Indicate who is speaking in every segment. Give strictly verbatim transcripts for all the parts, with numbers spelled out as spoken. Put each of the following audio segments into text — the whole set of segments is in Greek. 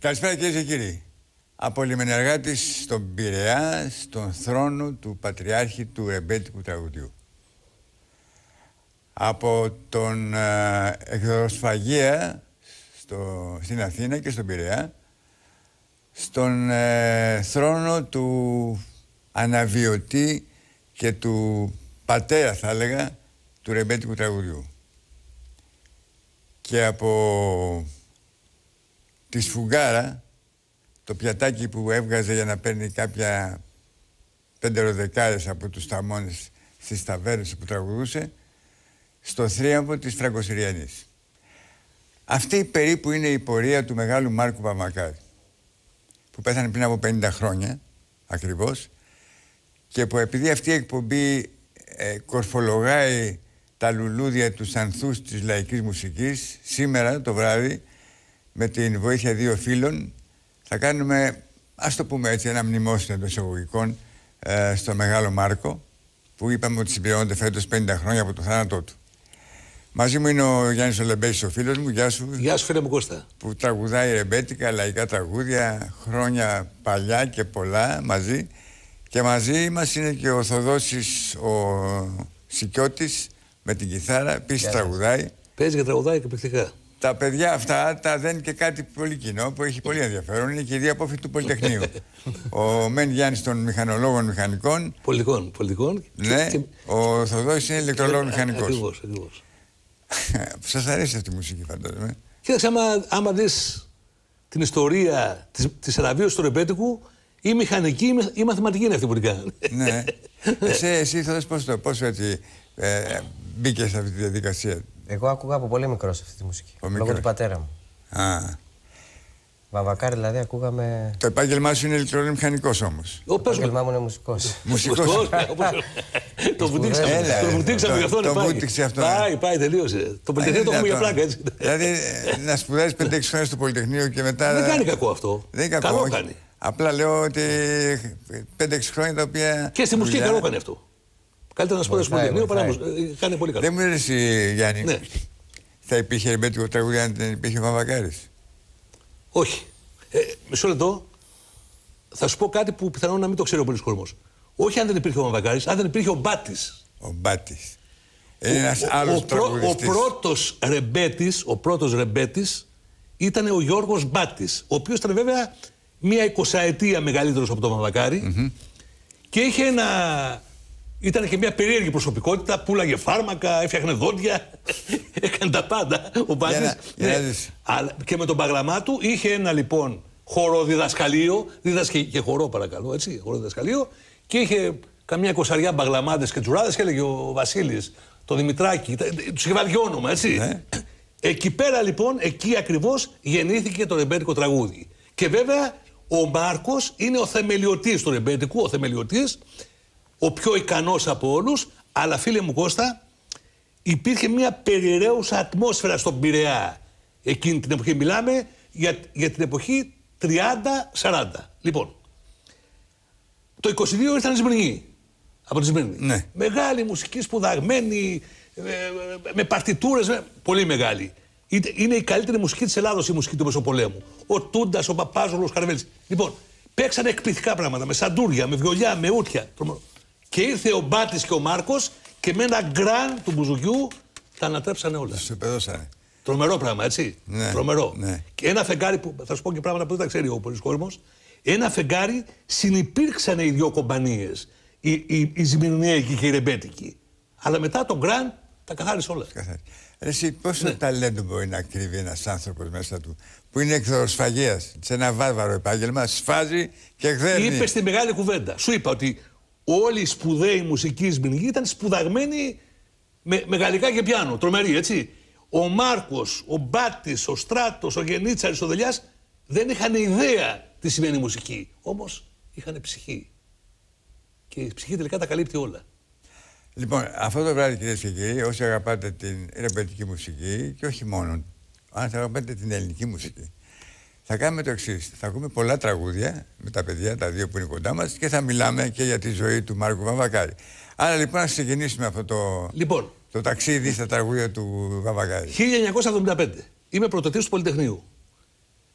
Speaker 1: Καλησπέρα κυρίες και κύριοι. Από λιμενεργάτης στον Πειραιά, στον θρόνο του Πατριάρχη του ρεμπέτικου τραγουδιού. Από τον ε, εκδοσφαγία στο, στην Αθήνα και στον Πειραιά, στον ε, θρόνο του αναβιωτή και του πατέρα, θα έλεγα, του ρεμπέτικου τραγουδιού. Και από τη σφουγγάρα, το πιατάκι που έβγαζε για να παίρνει κάποια πέντεροδεκάρες από τους ταμώνες στις ταβέρνες που τραγουδούσε, στο θρίαμβο της Φραγκοσυριανής. Αυτή περίπου είναι η πορεία του μεγάλου Μάρκου Βαμβακάρη, που πέθανε πριν από πενήντα χρόνια ακριβώς, και που επειδή αυτή η εκπομπή ε, κορφολογάει τα λουλούδια, τους ανθούς της λαϊκής μουσικής, σήμερα το βράδυ, με την βοήθεια δύο φίλων, θα κάνουμε, ας το πούμε έτσι, ένα μνημόσυνο εντός εισαγωγικών ε, στο μεγάλο Μάρκο, που είπαμε ότι συμπληρώνονται φέτος πενήντα χρόνια από το θάνατό του. Μαζί μου είναι ο Γιάννης ο Λεμπέσης, ο φίλος μου. Γεια σου.
Speaker 2: Γεια σου, φίλε μου Κώστα.
Speaker 1: Που τραγουδάει ρεμπέτικα, λαϊκά τραγούδια, χρόνια παλιά και πολλά μαζί. Και μαζί μας είναι και ο Θοδόσης ο Σικιώτης με την κιθάρα, επίσης τραγουδάει.
Speaker 2: Παίζει και τραγουδάει και εκπληκτικά.
Speaker 1: Τα παιδιά αυτά τα δένει και κάτι πολύ κοινό που έχει πολύ ενδιαφέρον. Είναι και οι δύο απόφοιτοι του Πολυτεχνείου. Ο Μεν Γιάννης των μηχανολόγων μηχανικών.
Speaker 2: Πολιτικών. πολιτικών
Speaker 1: Ναι, και... ο Θοδόσης είναι ηλεκτρολόγος μηχανικός.
Speaker 2: Ακριβώς, ακριβώς.
Speaker 1: Σας αρέσει αυτή η μουσική, φαντάζομαι.
Speaker 2: Κοίταξε, άμα, άμα δεις την ιστορία της, της αναβίωσης του ρεμπέτικου, η μηχανική ή η μαθηματική είναι αυτή που την κάνανε.
Speaker 1: Ναι. Εσύ, εσύ Θοδόση, πώς, το, πώς έτσι ε, μπήκες σε αυτή τη διαδικασία?
Speaker 3: Εγώ άκουγα από πολύ μικρός αυτή τη μουσική.
Speaker 1: Ο
Speaker 3: λόγω
Speaker 1: μικρός.
Speaker 3: του πατέρα μου.
Speaker 1: Α.
Speaker 3: Βαμβακάρη δηλαδή ακούγαμε.
Speaker 1: Το επάγγελμά σου είναι ηλεκτρομηχανικός όμως.
Speaker 3: Το επάγγελμά μου είναι μουσικός.
Speaker 1: Μουσικός.
Speaker 2: Το βουτήξαμε. Το βουτήξαμε γι' αυτό
Speaker 1: το
Speaker 2: πάει.
Speaker 1: βούτυξε αυτό.
Speaker 2: Πάει, πάει, τελείωσε. Το Πολυτεχνείο το έχουμε για πλάκα, έτσι.
Speaker 1: Δηλαδή να σπουδάζεις πέντε έξι χρόνια στο Πολυτεχνείο και μετά.
Speaker 2: Δεν κάνει κακό αυτό.
Speaker 1: Δεν είναι κακό.
Speaker 2: Καλό κάνει.
Speaker 1: Απλά λέω ότι πέντε έξι χρόνια τα οποία.
Speaker 2: Και στη μουσική καλό κάνει αυτό. Καλύτερα να σπουδάσει στο Πολυτεχνείο παρά να κάνει πολύ καλό.
Speaker 1: Δεν μου αρέσει, Γιάννη. Θα υπήρχε ρεμπέτικο τραγούδι αν δεν υπήρχε ο Βαμβακάρης?
Speaker 2: Όχι. Ε, μισό λεπτό. Θα σου πω κάτι που πιθανόν να μην το ξέρει ο πολλής κόσμος. Όχι αν δεν υπήρχε ο Βαμβακάρης, αν δεν υπήρχε ο Μπάτης.
Speaker 1: Ο Μπάτης. Είναι ένας άλλος
Speaker 2: ο,
Speaker 1: τραγουδιστής.
Speaker 2: Ο πρώτος ρεμπέτης, ο πρώτος ρεμπέτης ήταν ο Γιώργος Μπάτης, ο οποίος ήταν βέβαια μία εικοσαετία μεγαλύτερος από τον Βαμβακάρη mm-hmm. και είχε ένα... Ήταν και μια περίεργη προσωπικότητα, πουλάγε φάρμακα, έφτιαχνε δόντια, έκανε τα πάντα ο Μπάτης. Ναι. Αλλά και με τον παγλαμά του είχε ένα λοιπόν χοροδιδασκαλείο, δίδασκε και χορό παρακαλώ, έτσι, χοροδιδασκαλείο, και είχε καμιά εικοσαριά μπαγλαμάδες και τσουράδες και έλεγε ο Βασίλης, το Δημητράκη, τους είχε βάλει όνομα, έτσι. Ναι. Εκεί πέρα λοιπόν, εκεί ακριβώς γεννήθηκε το ρεμπέτικο τραγούδι. Και βέβαια ο Μάρκος είναι ο θεμελιωτής του ρεμπέτικου, ο θεμελιωτής, ο πιο ικανός από όλους, αλλά φίλε μου Κώστα, υπήρχε μια περιραίουσα ατμόσφαιρα στον Πειραιά. Εκείνη την εποχή μιλάμε για, για την εποχή τριάντα σαράντα. Λοιπόν, το είκοσι δύο ήρθαν οι Σμυρνοί, από τη Σμύρνη.
Speaker 1: Ναι.
Speaker 2: Μεγάλη μουσική, σπουδαγμένη, με, με παρτιτούρες, με, πολύ μεγάλη. Είναι η καλύτερη μουσική της Ελλάδος η μουσική του Μεσοπολέμου. Ο Τούντας, ο Παπάζογλος, ο Καρβέλης. Λοιπόν, παίξανε εκπληκτικά πράγματα, με σαντούρια, με βιολιά, με ούτια. Και ήρθε ο Μπάτης και ο Μάρκος και με ένα γκραν του μπουζουκιού τα ανατρέψανε όλα.
Speaker 1: Σε παιδώσανε.
Speaker 2: Τρομερό πράγμα, έτσι.
Speaker 1: Ναι,
Speaker 2: Τρομερό.
Speaker 1: Ναι.
Speaker 2: Και ένα φεγγάρι που θα σου πω και πράγματα που δεν τα ξέρει ο πολλής κόσμος. Ένα φεγγάρι συνυπήρξαν οι δύο κομπανίες. Οι, οι, οι Σμυρνέικοι και οι Ρεμπέτικοι. Αλλά μετά τον γκραν τα καθάρισε όλα.
Speaker 1: Εσύ πόσο ναι. ταλέντο μπορεί να κρύβει ένας άνθρωπος μέσα του που είναι εκδοσφαγίας, σε ένα βάρβαρο επάγγελμα, σφάζει και γδέρνει.
Speaker 2: Είπε στη μεγάλη κουβέντα. Σου είπα ότι όλοι οι σπουδαίοι μουσικοί Σμυρνοί ήταν σπουδαγμένοι με, με γαλλικά και πιάνο. Τρομεροί, έτσι. Ο Μάρκος, ο Μπάτης, ο Στράτος, ο Γενίτσαρης, ο Δελιάς δεν είχαν ιδέα τι σημαίνει μουσική. Όμως είχαν ψυχή. Και η ψυχή τελικά τα καλύπτει όλα.
Speaker 1: Λοιπόν, αυτό το βράδυ, κυρίες και κύριοι, όσοι αγαπάτε την ρεμπέτικη μουσική και όχι μόνο, αν θα αγαπάτε την ελληνική μουσική, θα κάνουμε το εξής. Θα ακούμε πολλά τραγούδια με τα παιδιά, τα δύο που είναι κοντά μας, και θα μιλάμε και για τη ζωή του Μάρκου Βαμβακάρη. Άρα λοιπόν, να ξεκινήσουμε αυτό το,
Speaker 2: λοιπόν,
Speaker 1: το ταξίδι στα τραγούδια του Βαμβακάρη.
Speaker 2: χίλια εννιακόσια εβδομήντα πέντε. Είμαι πρωτοτύπος του Πολυτεχνείου.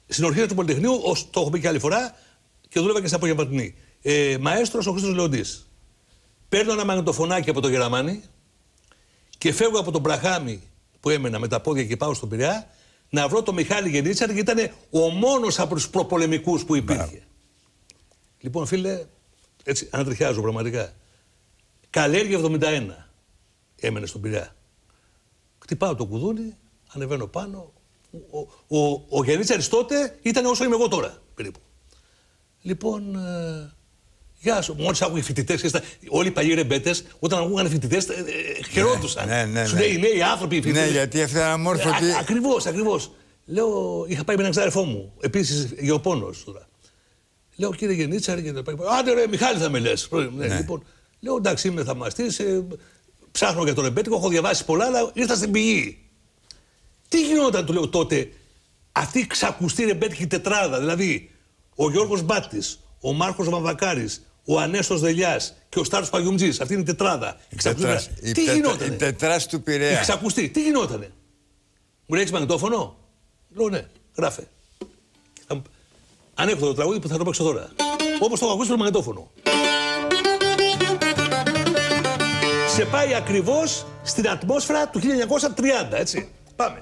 Speaker 2: στην ορχήστρα του Πολυτεχνείου, ως, το έχω πει και άλλη φορά, και δούλευα και στην απογευματινή. Ε, μαέστρος ο Χρήστος Λεοντής. Παίρνω ένα μαγνητοφωνάκι από το Γεραμάνι και φεύγω από τον Μπραχάμι που έμενα με τα πόδια και πάω στον Πειραιά να βρω τον Μιχάλη Γενίτσαρη, γιατί ήταν ο μόνος από τους προπολεμικούς που υπήρχε. Μπράβο. Λοιπόν, φίλε, έτσι ανατριχιάζω πραγματικά. Καλέργεια εβδομήντα ένα έμενε στον Πειραιά. Χτυπάω το κουδούνι, ανεβαίνω πάνω. Ο, ο, ο Γενίτσαρης τότε ήταν όσο είμαι εγώ τώρα, περίπου. Λοιπόν, ε, γεια σου. Μόλις άκουγε φοιτητές, όλοι οι παλιοί ρεμπέτες, όταν ακούγανε φοιτητές, ε, ε, χαιρόντουσαν.
Speaker 1: Ναι, ναι, ναι,
Speaker 2: Σου
Speaker 1: ναι.
Speaker 2: λέει οι νέοι άνθρωποι, οι φοιτητές.
Speaker 1: Ναι, γιατί αυτά είναι αμόρφωτοι.
Speaker 2: Ε, ακριβώς, ακριβώς. Λέω, είχα πάει με έναν ξάδερφό μου, επίσης γεωπόνος τώρα. Λέω, κύριε Γενίτσαρη, και άντε ρε, Μιχάλη θα με λες. Ναι. Λοιπόν, λέω, εντάξει, είμαι θαυμαστής, ε, ψάχνω για το ρεμπέτικο, έχω διαβάσει πολλά, αλλά ήρθα στην πηγή. Τι γινόταν, του λέω τότε, αυτή η ξακουστή ρεμπέτικη τετράδα, δηλαδή ο Γιώργος Μπάτης, ο Μάρκος Βαμβακάρης, ο Ανέστος Δελιάς και ο Στάρος Παγιουμτζής. Αυτή είναι η τετράδα.
Speaker 1: Η τετράς,
Speaker 2: τι
Speaker 1: η
Speaker 2: γινότανε.
Speaker 1: Η τετράς του Πειραιά.
Speaker 2: Η ξακουστή. Τι γινότανε. Μου λέει, έχεις μαγνητόφωνο. Λέω, ναι, γράφε. Ανέχω το τραγούδι που θα το παίξω τώρα. Όπως το έχω ακούσει στο μαγνητόφωνο. Σε πάει ακριβώς στην ατμόσφαιρα του χίλια εννιακόσια τριάντα, έτσι. Πάμε.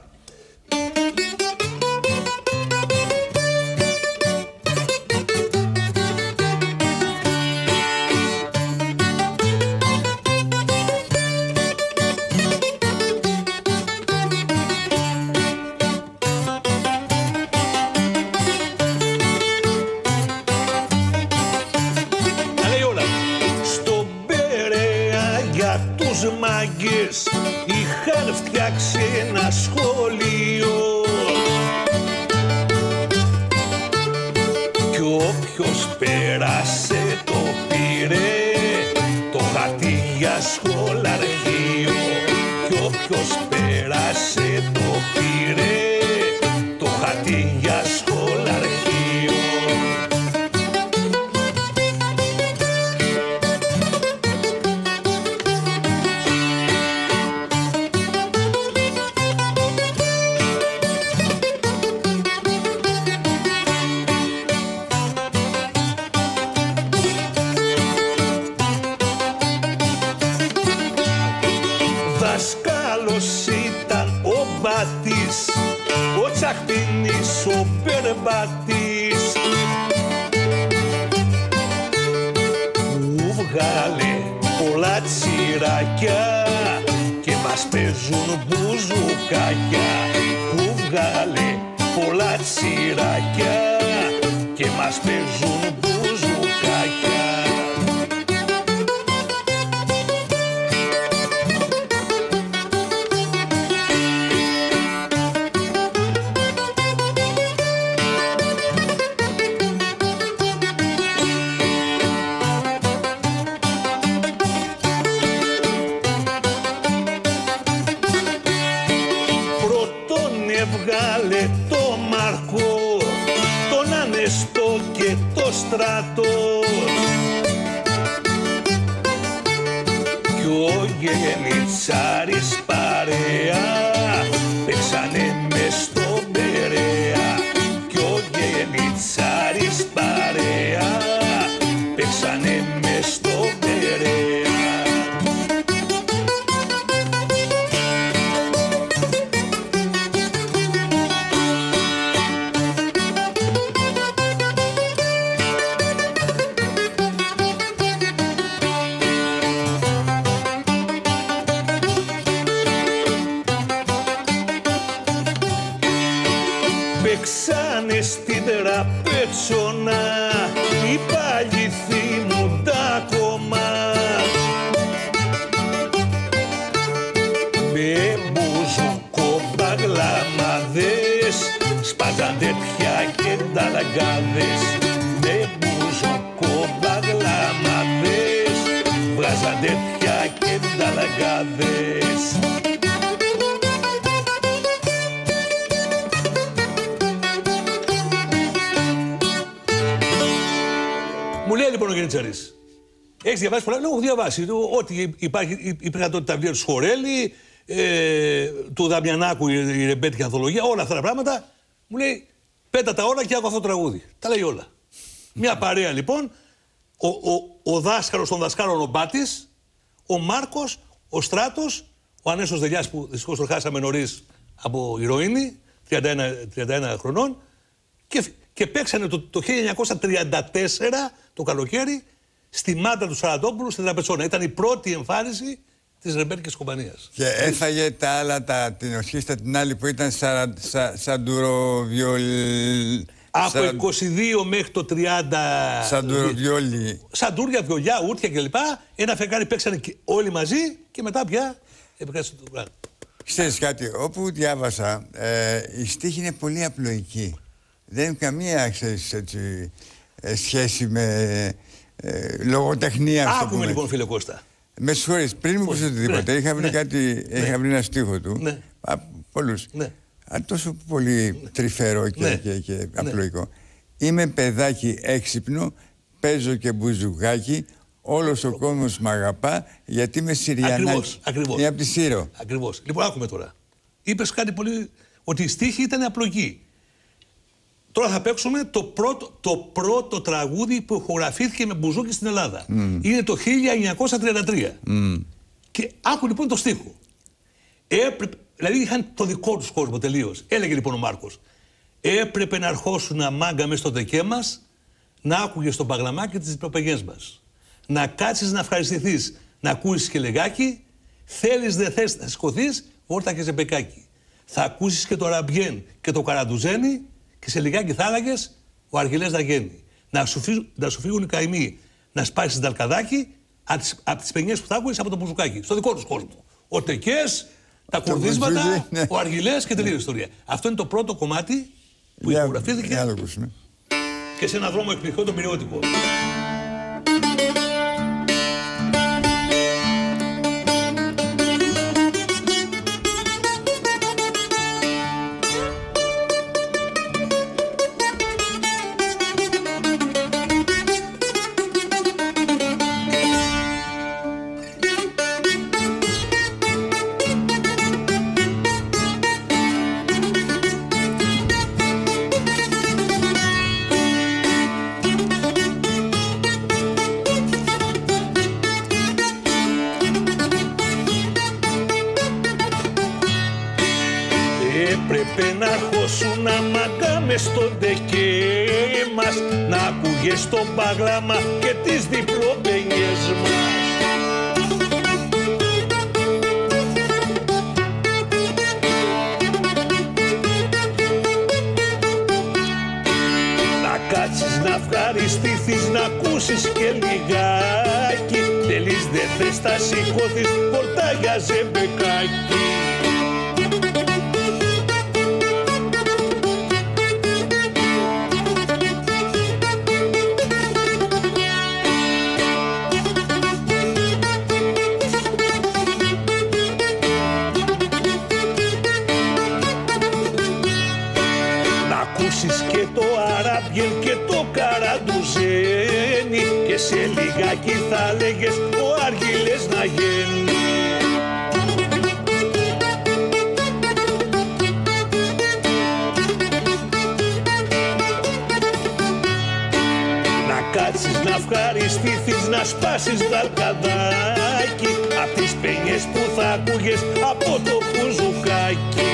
Speaker 2: Μάγκες είχαν φτιάξει ένα σχολείο κι όποιος πέρασε το πήρε το χαρτί για σχολαργείο κι όποιος πέρασε το πήρε το χαρτί για σχολαργείο. Ο Τσαχπίνης, ο Περμπάτης που βγάλε πολλά τσιράκια και μας παίζουν μπουζουκάκια που βγάλε πολλά τσιράκια και μας παίζουν μπουζουκάκια. Έβγαλε το Μαρκό, τον Ανεστό και το Στράτο κι ο Γενιτσάρης παρέα παίξανε μες στον Πειραιά κι ο Γενιτσάρης παρέα παίξανε μες στον Πειραιά. Παίξανε στην τραπέτσονα οι παλιοί θυμούν τα κομμά με μπουζουκομπαγλαμάδες σπάζαν τέτοια και νταλαγκάδες με μπουζουκομπαγλαμάδες βγάζαν τέτοια και νταλαγκάδες. Μου λέει λοιπόν ο Γενιτσάρης, έχεις διαβάσει πολλά? Λέω, έχω διαβάσει. Ό,τι υπάρχει, υπήρχαν τότε τα βιβλία του Σχορέλη, ε, του Δαμιανάκου, η ρεμπέτικη ανθολογία, όλα αυτά τα πράγματα. Μου λέει, Πέτα τα όλα και άκου αυτό το τραγούδι. Τα λέει όλα. Μια παρέα λοιπόν, ο, ο, ο δάσκαλος των δασκάλων ο Μπάτης, ο Μάρκος, ο Στράτος, ο Ανέσος Δελιάς που δυστυχώς το χάσαμε νωρίς από ηρωίνη, τριάντα ένα χρονών, και, και παίξανε το, το χίλια εννιακόσια τριάντα τέσσερα το καλοκαίρι στη Μάντα του Σαραντόπουλου στην Τραπετσόνα. Ήταν η πρώτη εμφάνιση της ρεμπέτικης κομπανίας.
Speaker 1: Και έφαγε τα άλλα, τα, την ορχήστρα την άλλη που ήταν σαν σα, σαντουροβιολ...
Speaker 2: Από
Speaker 1: Σα...
Speaker 2: είκοσι δύο μέχρι το τριάντα...
Speaker 1: Σαντουροβιόλι.
Speaker 2: Σαντούρια, βιολιά, ούρτια κλπ. Ένα φεγγάρι παίξανε όλοι μαζί και μετά πια επικράτησε το πράγμα.
Speaker 1: Ξέρεις κάτι, όπου διάβασα, ε, η στίχη είναι πολύ απλοϊκή. Δεν έχει καμία, ξέρεις, έτσι, ε, σχέση με ε, λογοτεχνία.
Speaker 2: Άκουμε λοιπόν, φίλε Κώστα.
Speaker 1: Με συγχωρείς, πριν μου πεις οτιδήποτε, ναι, είχα βρει ναι, κάτι, ναι, είχα βρει ένα στίχο του, ναι, α, πολλούς, ναι, α, τόσο πολύ ναι, τρυφερό και, ναι, και, και ναι, απλοϊκό. Είμαι παιδάκι έξυπνο, παίζω και μπουζουγάκι, όλος ο κόσμος μ' αγαπά, γιατί είμαι Συριανάκι.
Speaker 2: Ακριβώς, ακριβώς.
Speaker 1: Είναι από τη Σύρο.
Speaker 2: Ακριβώς. Λοιπόν, άκουμε τώρα. Είπες κάτι πολύ, ότι η στίχη ήταν απλοϊκή. Τώρα θα παίξουμε το πρώτο, το πρώτο τραγούδι που ηχογραφήθηκε με μπουζούκι στην Ελλάδα. Mm. Είναι το χίλια εννιακόσια τριάντα τρία. Mm. Και άκου λοιπόν το στίχο. Έπρεπε, δηλαδή είχαν το δικό τους κόσμο τελείως. Έλεγε λοιπόν ο Μάρκος. Έπρεπε να αρχώσουν μάγκα μες στο δεκέ μας, να άκουγες τον παγλαμάκι τις διπλοπαιγές μας. Να κάτσεις να ευχαριστηθείς, να ακούσεις και λεγάκι, θέλεις δεν θες να σηκωθείς, βόρτα και ζεμπεκάκι. Θα ακούσεις και το ραμπιέν και το καραντουζένι, και σε λιγάκι θα έλεγες ο Αργυλές να γέννει. Να σου, φύγουν, να σου φύγουν οι καημοί, να σπάσεις δαλκαδάκι από τις, απ τις παινιές που θα άκουγες από το μπουζουκάκι. Στο δικό τους κόσμο. Ο Τεκές, τα κουρδίσματα, ναι, ο Αργυλές και τελείω η ιστορία. Αυτό είναι το πρώτο κομμάτι που ηχογραφήθηκε και σε έναν δρόμο εκπληκτικό τον Πυριώτικο. Έπρεπε να αρχώσουν αμάκα μες στο ντεκέ μας, να ακούγες το παγλάμα και τις διπλοπαινιές μας. Να κάτσεις να ευχαριστηθείς, να ακούσεις και λιγάκι, τελείς δεν θες να σηκώθεις, πορτά για ζεμπεκάκι. Και το αράμπιεν και το καραντουζένι, και σε λιγάκι θα λέγες ο Αργυλές να γέννει. Να κάτσεις να ευχαριστηθείς, να σπάσεις δαλκαδάκι απ' τις παινιές που θα ακούγες από το μπουζουκάκι.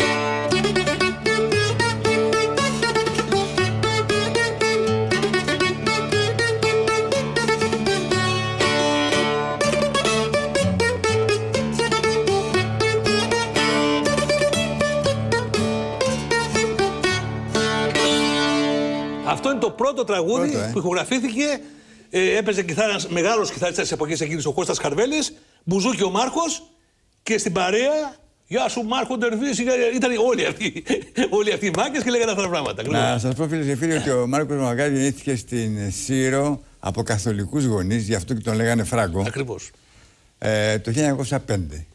Speaker 2: Αυτό είναι το πρώτο τραγούδι πρώτο, ε. που ηχογραφήθηκε. Ε, έπαιζε κιθάρας, μεγάλος κιθαρίστας της εποχής εκείνης, ο Κώστας Καρβέλης, μπουζούκι ο Μάρκος, και στην παρέα, γεια σου Μάρκο Ντερβίς, ήταν όλοι αυτοί, όλοι αυτοί οι μάγκες και λέγανε αυτά τα πράγματα.
Speaker 1: Να σας πω, φίλες και φίλοι, ότι ο Μάρκος Μαγκάρης γεννήθηκε στην Σύρο από καθολικούς γονείς, γι' αυτό και τον λέγανε Φράγκο.
Speaker 2: Ακριβώς.
Speaker 1: Ε, το χίλια εννιακόσια πέντε.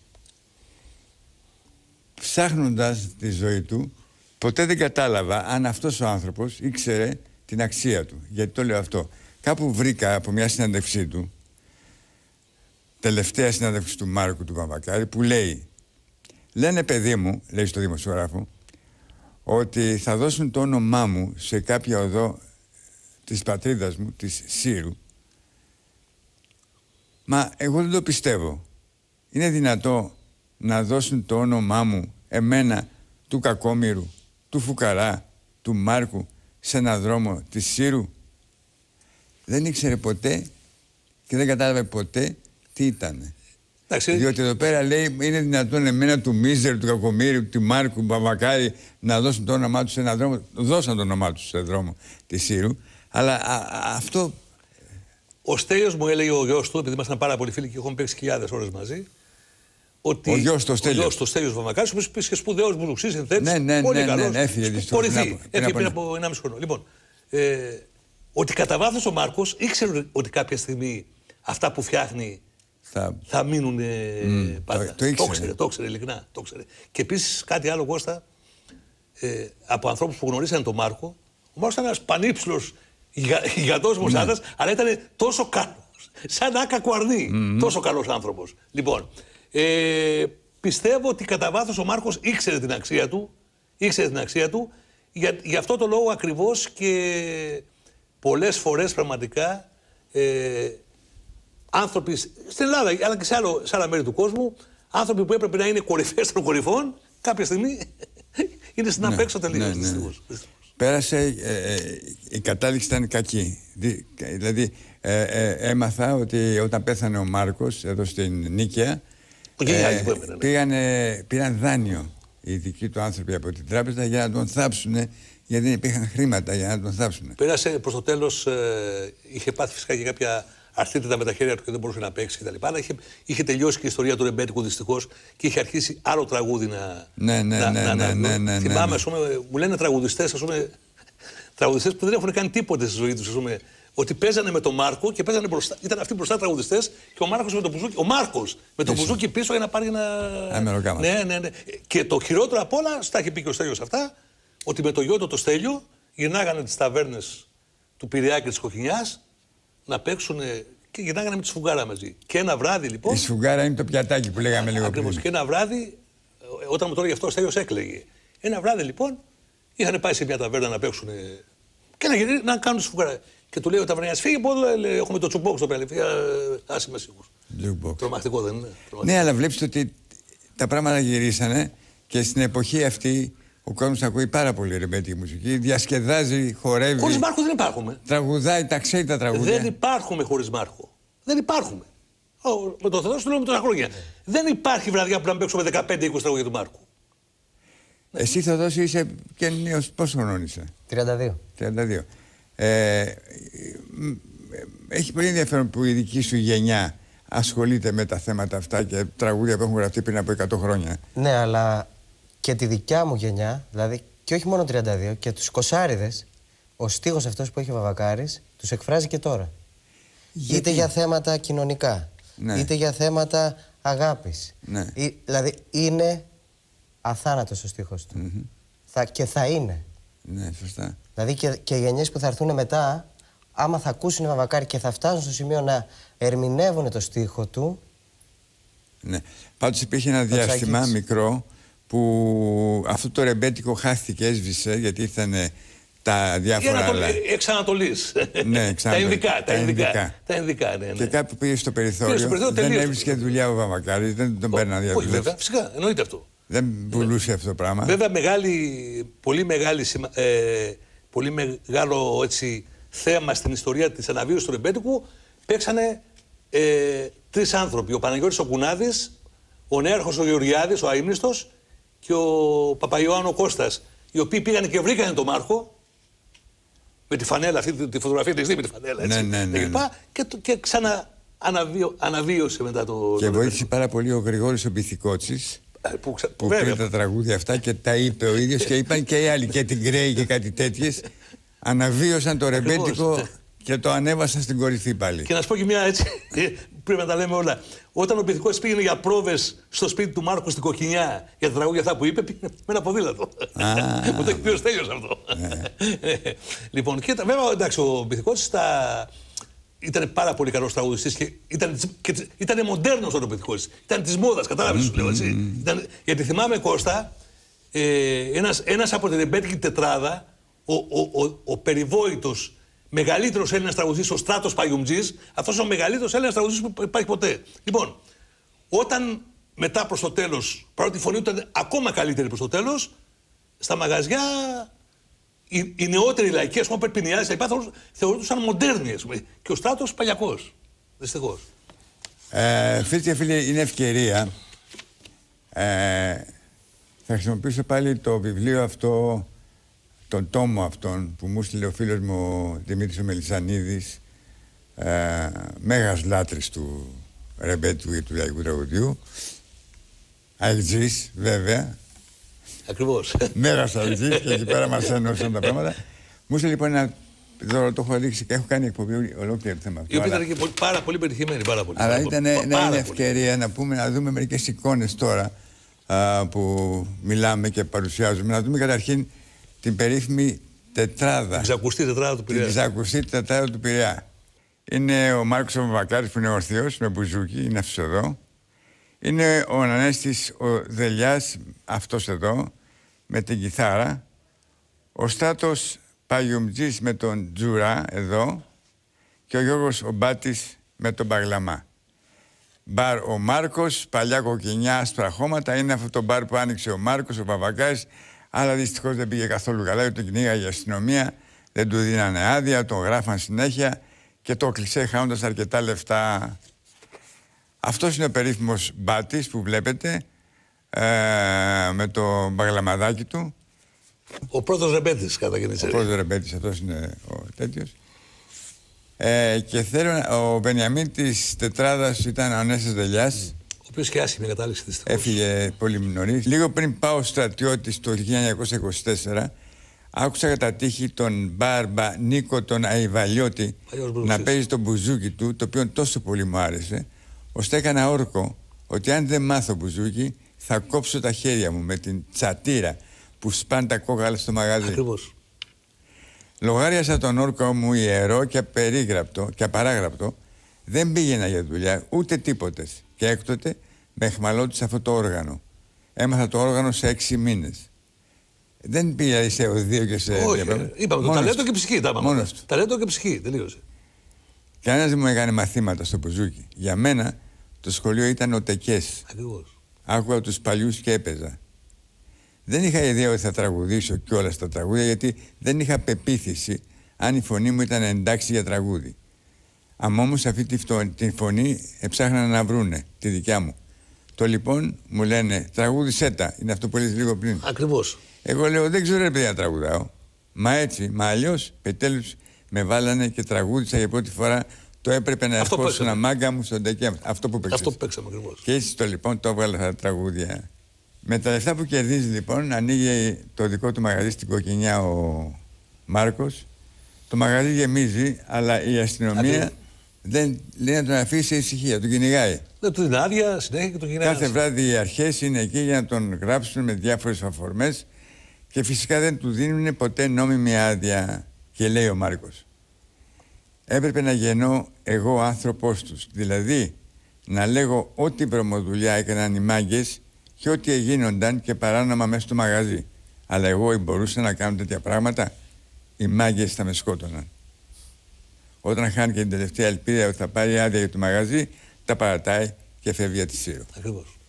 Speaker 1: Ψάχνοντας τη ζωή του, ποτέ δεν κατάλαβα αν αυτός ο άνθρωπος ήξερε την αξία του. Γιατί το λέω αυτό. Κάπου βρήκα από μια συνέντευξή του, τελευταία συνέντευξη του Μάρκου του Βαμβακάρη, που λέει, λένε παιδί μου, λέει στο δημοσιογράφο, ότι θα δώσουν το όνομά μου σε κάποια οδό της πατρίδας μου, της Σύρου. Μα εγώ δεν το πιστεύω. Είναι δυνατό να δώσουν το όνομά μου, εμένα, του Κακόμοιρου, του Φουκαρά, του Μάρκου, σε έναν δρόμο της Σύρου? Δεν ήξερε ποτέ και δεν κατάλαβε ποτέ τι ήτανε. Εντάξει. Διότι εδώ πέρα λέει είναι δυνατόν εμένα του Μίζερ, του Κακομοίρου, του Μάρκου, του Μπαβακάρη να δώσουν το όνομά του σε έναν δρόμο. Δώσαν το όνομά του σε δρόμο της Σύρου. Αλλά α, α, αυτό...
Speaker 2: Ο Στέλιος μου έλεγε, ο γιος του, επειδή ήμασταν πάρα πολλοί φίλοι και έχουμε παίξει χιλιάδες ώρες μαζί, ότι
Speaker 1: ο γιος του Στέλιος.
Speaker 2: Ο γιος του Στέλιος Βαμβακάρης, ο οποίος πήγε σπουδαίος μπουλουξής, συνθέτης,
Speaker 1: ναι, ναι,
Speaker 2: πολύ
Speaker 1: ναι,
Speaker 2: καλός.
Speaker 1: Ναι, ναι, έφυγε
Speaker 2: δυστυχώς. Έφυγε πριν από ενάμιση χρόνο. Λοιπόν, ε, ότι κατά βάθος ο Μάρκος ήξερε ότι κάποια στιγμή αυτά που φτιάχνει θα, θα μείνουν mm, πάντα. Το, το, ήξερε. το ήξερε, το ήξερε ειλικρινά. Το ήξερε. Και επίσης κάτι άλλο, Κώστα, ε, από ανθρώπους που γνωρίσαν τον Μάρκο, ο Μάρκος ήταν ένας πανύψηλος γιγαντός μοσάτας, ναι. αλλά ήταν τόσο καλός, σαν άκα κουαρδί, mm-hmm. τόσο καλός άνθρωπος. Λοιπόν, ε, πιστεύω ότι κατά βάθος ο Μάρκος ήξερε την αξία του, ήξερε την αξία του, για, για αυτό το λόγο ακριβώς και πολλές φορές πραγματικά ε, άνθρωποι στην Ελλάδα, αλλά και σε, άλλο, σε άλλα μέρη του κόσμου, άνθρωποι που έπρεπε να είναι κορυφαίες των κορυφών, κάποια στιγμή είναι στην ναι, απέξω τελείως. Ναι, ναι. Δυστυχώς.
Speaker 1: Πέρασε, ε, ε, η κατάληξη ήταν κακή. Δηλαδή, ε, ε, έμαθα ότι όταν πέθανε ο Μάρκος εδώ στην Νίκαια, ε, έμενε, πήγανε, πήραν δάνειο οι δικοί του άνθρωποι από την τράπεζα για να τον θάψουν, γιατί δεν υπήρχαν χρήματα για να τον θάψουν.
Speaker 2: Πέρασε προς το τέλος, ε, είχε πάθει φυσικά και κάποια αρθρίτιδα με τα χέρια του και δεν μπορούσε να παίξει κτλ. Αλλά είχε, είχε τελειώσει και η ιστορία του ρεμπέτικου δυστυχώς και είχε αρχίσει άλλο τραγούδι να.
Speaker 1: Ναι, ναι,
Speaker 2: να,
Speaker 1: ναι,
Speaker 2: να,
Speaker 1: ναι,
Speaker 2: να,
Speaker 1: ναι, ναι, ναι,
Speaker 2: θυμάμαι,
Speaker 1: ναι.
Speaker 2: ας πούμε, μου λένε τραγουδιστές, ας πούμε, τραγουδιστές που δεν έχουν κάνει τίποτε στη ζωή τους, ας πούμε, ότι παίζανε με τον Μάρκο και παίζανε μπροστά. Ήταν αυτοί μπροστά τραγουδιστές και ο Μάρκος με το μπουζούκι, ο Μάρκος με το μπουζούκι πίσω για να πάρει ένα.
Speaker 1: Αμεροκάμα.
Speaker 2: Ναι, ναι, ναι. Και το χειρότερο απ' όλα, στα είχε πει και ο Στέλιος αυτά, ότι με το γιο του το Στέλιο γυρνάγανε τις ταβέρνες του Πειραιά και της Κοκκινιάς να παίξουν. Και γυρνάγανε με τη Σφουγγάρα μαζί. Και ένα βράδυ λοιπόν.
Speaker 1: Η Σφουγγάρα είναι το πιατάκι που λέγαμε λίγο πριν.
Speaker 2: Ακριβώς. Και ένα βράδυ, όταν μου το έλεγε αυτό, ο Στέλιος έκλαιγε. Ένα βράδυ λοιπόν είχαν πάει σε μια ταβέρνα να παίξουν και να, να κάνουν τη Σφουγγάρα. Και του λέει ο ταβερνιάς, φύγε από εδώ, λέει, έχουμε το τσουμπόξ εδώ πέρα. Άσε με σίγουρος. Τρομακτικό δεν είναι? Τρομακτικό.
Speaker 1: Ναι, αλλά βλέπεις ότι τα πράγματα γυρίσανε και στην εποχή αυτή. Ο κόσμος ακούει πάρα πολύ ρεμπέτικη μουσική, διασκεδάζει, χορεύει.
Speaker 2: Χωρίς Μάρκο δεν υπάρχουμε.
Speaker 1: Τραγουδάει, τα ξέρει τα τραγούδια.
Speaker 2: Δεν υπάρχουμε χωρίς Μάρκο. Δεν υπάρχουμε. Ο, με τον Θεό σου λέω με τόσα χρόνια. Δεν υπάρχει βραδιά που να παίξουμε δεκαπέντε είκοσι τραγούδια του Μάρκου.
Speaker 1: Εσύ Θοδόση είσαι και νέος, πόσο χρόνο είσαι?
Speaker 3: τριάντα δύο.
Speaker 1: τριάντα δύο. Ε, έχει πολύ ενδιαφέρον που η δική σου γενιά ασχολείται με τα θέματα αυτά και τραγούδια που έχουν γραφτεί πριν από εκατό χρόνια.
Speaker 3: Ναι, αλλά και τη δικιά μου γενιά, δηλαδή και όχι μόνο τριάντα δύο, και τους εικοσάριδες, ο στίχος αυτός που έχει ο Βαμβακάρης τους εκφράζει και τώρα. Γιατί? Είτε για θέματα κοινωνικά, ναι. είτε για θέματα αγάπης.
Speaker 1: Ναι.
Speaker 3: Ή, δηλαδή είναι αθάνατος ο στίχος του. Mm-hmm. θα, και θα είναι.
Speaker 1: Ναι, σωστά.
Speaker 3: Δηλαδή και, και οι γενιές που θα έρθουν μετά, άμα θα ακούσουν οι Βαμβακάρη και θα φτάσουν στο σημείο να ερμηνεύουν το στίχο του. Ναι.
Speaker 1: Πάντως υπήρχε ένα διάστημα μικρό που αυτό το ρεμπέτικο χάθηκε, έσβησε, γιατί ήρθαν τα διάφορα άλλα. Εξ
Speaker 2: Ανατολής.
Speaker 1: Ναι,
Speaker 2: τα Ινδικά. Τα Ινδικά. Τα Ινδικά, ναι, ναι.
Speaker 1: Και κάπου πήγε στο περιθώριο. Στο περιθώριο δεν έβρισκε δουλειά ο Βαμβακάρης, δεν τον παίρναν για δουλειά.
Speaker 2: Βέβαια, φυσικά, εννοείται αυτό.
Speaker 1: Δεν πουλούσε ναι. αυτό το πράγμα.
Speaker 2: Βέβαια, μεγάλη, πολύ, μεγάλη, ε, πολύ μεγάλο έτσι, θέαμα στην ιστορία της αναβίωσης του ρεμπέτικου παίξανε ε, τρεις άνθρωποι. Ο Παναγιώτης ο Κουνάδης, ο Νέαρχος ο Γεωργιάδης, ο αείμνηστος, και ο Παπαϊωάννου Κώστας, οι οποίοι πήγανε και βρήκανε τον Μάρκο με τη φανέλα, αυτή τη φωτογραφία της δει με τη φανέλα, έτσι, ναι, ναι, ναι, ναι. και, και, και ξανά αναβίω, αναβίωσε μετά το...
Speaker 1: Και το βοήθησε πάρα πολύ ο Γρηγόρης ο Μπιθικότσης, που, ξα... που πήρε τα τραγούδια αυτά και τα είπε ο ίδιος και είπαν και οι άλλοι, και την Γκρέι και κάτι τέτοιες, αναβίωσαν το ρεμπέτικο και το ανέβασαν στην κορυφή πάλι. Και
Speaker 2: να σου πω και μια έτσι, πρέπει να τα λέμε όλα. Όταν ο Μπιθικότσης πήγαινε για πρόβες στο σπίτι του Μάρκου στην Κοκκινιά για τα τραγούδια αυτά που είπε, πήγαινε με ένα ποδήλατο. Μου το έχει πει ο Στέλιος αυτό. Λοιπόν, και βέβαια εντάξει, ο Μπιθικότσης ήταν πάρα πολύ καλός τραγουδιστής και ήταν, και, ήταν μοντέρνος ο Μπιθικότσης. Ήταν της μόδας, κατάλαβες σου λέω έτσι. Ήταν, γιατί θυμάμαι, Κώστα, ε, ένας, ένας από την ρεμπέτικη τετράδα, ο, ο, ο, ο περιβόητος μεγαλύτερος Έλληνας τραγουδιστής, ο Στράτος Παγιουμτζής, αυτός ο μεγαλύτερος Έλληνας τραγουδιστής που υπάρχει ποτέ. Λοιπόν, όταν μετά προς το τέλος, παρότι η φωνή του ήταν ακόμα καλύτερη προς το τέλος, στα μαγαζιά οι, οι νεότεροι λαϊκοί, ας πούμε, Περπινιάδες, θεωρούνταν μοντέρνοι, ας πούμε, και ο Στράτος παλιακός, δυστυχώς.
Speaker 1: Ε, φίλοι και φίλοι, είναι ευκαιρία. Ε, θα χρησιμοποιήσω πάλι το βιβλίο αυτό, τον τόμο αυτόν που μου στείλε ο φίλος μου ο Δημήτρης ο Μελισσανίδης, ε, μέγας λάτρης του ρεμπέτου και του λαϊκού τραγουδιού. Αεξής, βέβαια.
Speaker 2: Ακριβώς.
Speaker 1: Μέγας αεξής και εκεί πέρα μας ένωσαν τα πράγματα. Μου στείλε λοιπόν ένα. Τώρα το έχω δείξει και έχω κάνει εκπομπή ολόκληρη το θέμα αυτό.
Speaker 2: Η οποία ήταν και πάρα πολύ πετυχημένη. Πάρα πολύ.
Speaker 1: Αλλά ήταν μια ευκαιρία
Speaker 2: πολύ.
Speaker 1: να πούμε, να δούμε μερικές εικόνες τώρα α, που μιλάμε και παρουσιάζουμε. Να δούμε καταρχήν την περίφημη τετράδα.
Speaker 2: Την ξακουστή τετράδα του Πειραιά.
Speaker 1: Την ξακουστή τετράδα του Πειραιά. Είναι ο Μάρκος ο Βαβακάρης που είναι ορθίος με μπουζούκι, είναι αυτός εδώ. Είναι ο Ανέστης ο Δελιάς, αυτός εδώ, με την κιθάρα. Ο Στράτος Παγιουμτζής με τον Τζουρά εδώ και ο Γιώργος ο Μπάτης με τον Παγλαμά. Μπαρ ο Μάρκος, παλιά κοκκινιά άσπρα χώματα, είναι αυτό το μπαρ που άνοιξε ο Μάρκος, ο Παπακάρης, αλλά δυστυχώς δεν πήγε καθόλου καλά, γιατί τον κυνήγαγε η αστυνομία, δεν του δίνανε άδεια, τον γράφαν συνέχεια και το κλεισέ χάνοντας αρκετά λεφτά. Αυτός είναι ο περίφημος Μπάτης που βλέπετε, ε, με το μπαγλαμαδάκι του.
Speaker 2: Ο πρώτος ρεμπέτης κατά γεννησέρη.
Speaker 1: Ο πρώτος ρεμπέτης, αυτός είναι ο τέτοιος. Ε, και θέλω, ο Βενιαμίν της τετράδας ήταν ο Ανέστης Δελιάς.
Speaker 2: Ο οποίος και άσχημη κατάληξη δυστυχώς.
Speaker 1: Έφυγε πολύ νωρίς. Λίγο πριν πάω στρατιώτης το χίλια εννιακόσια είκοσι τέσσερα, άκουσα κατά τύχη τον Μπάρμπα Νίκο τον Αϊβαλιώτη να παίζει το μπουζούκι του, το οποίο τόσο πολύ μου άρεσε, ώστε έκανα όρκο ότι αν δεν μάθω μπουζούκι θα κόψω τα χέρια μου με την τσατήρα που σπάνε τα κόκαλα στο μαγαζί.
Speaker 2: Ακριβώς.
Speaker 1: Λογάριασα τον όρκο μου ιερό και απερίγραπτο και απαράγραπτο. Δεν πήγαινα για δουλειά ούτε τίποτε. Και έκτοτε με εχμαλώτησε αυτό το όργανο. Έμαθα το όργανο σε έξι μήνες. Δεν πήγα σε δύο και σε.
Speaker 2: Όχι, είπαμε το
Speaker 1: Μόνος
Speaker 2: ταλέντο
Speaker 1: του.
Speaker 2: και ψυχή. Τα είπαμε.
Speaker 1: Μόνος του.
Speaker 2: Ταλέντο και ψυχή. Τελείωσε.
Speaker 1: Κανένας δεν μου έκανε μαθήματα στο μπουζούκι. Για μένα το σχολείο ήταν ο τεκές.
Speaker 2: Ακριβώς.
Speaker 1: Άκουγα τους παλιούς και έπαιζα. Δεν είχα ιδέα ότι θα τραγουδήσω κιόλας τα τραγούδια, γιατί δεν είχα πεποίθηση αν η φωνή μου ήταν εντάξει για τραγούδι. Αν όμως αυτή τη, φτω... τη φωνή έψαχναν να βρούνε, τη δικιά μου. Το λοιπόν μου λένε τραγούδισέ τα, είναι αυτό που έλεγες λίγο πριν.
Speaker 2: Ακριβώς.
Speaker 1: Εγώ λέω δεν ξέρω ρε παιδιά να τραγουδάω. Μα έτσι, μα αλλιώς πετέλους με βάλανε και τραγούδισα για πρώτη φορά. Το έπρεπε να ευχόσουν ένα μάγκα μου στον τεκέ. Αυτό που παίξαμε.
Speaker 2: Αυτό που παίξαμε ακριβώς.
Speaker 1: Και έτσι το λοιπόν το έβγαλα τα τραγούδια. Με τα λεφτά που κερδίζει λοιπόν, ανοίγει το δικό του μαγαζί στην Κοκκινιά ο Μάρκος. Το μαγαζί γεμίζει, αλλά η αστυνομία Αντί... δεν λέει να τον αφήσει σε ησυχία, τον κυνηγάει.
Speaker 2: Δεν του δίνει άδεια, συνέχεια και τον κυνηγάει.
Speaker 1: Κάθε βράδυ οι αρχές είναι εκεί για να τον γράψουν με διάφορες αφορμές και φυσικά δεν του δίνουν ποτέ νόμιμη άδεια. Και λέει ο Μάρκος, έπρεπε να γεννώ εγώ άνθρωπος τους, δηλαδή να λέγω ό,τι βρωμοδουλειά έκαναν οι μάγκες και ό,τι έγινονταν και παράνομα μέσα στο μαγαζί. Αλλά εγώ μπορούσα να κάνω τέτοια πράγματα, οι μάγκες θα με σκότωναν. Όταν χάνει και την τελευταία ελπίδα ότι θα πάρει άδεια για το μαγαζί, τα παρατάει και φεύγει για τη Σύρο.
Speaker 2: Ακριβώς.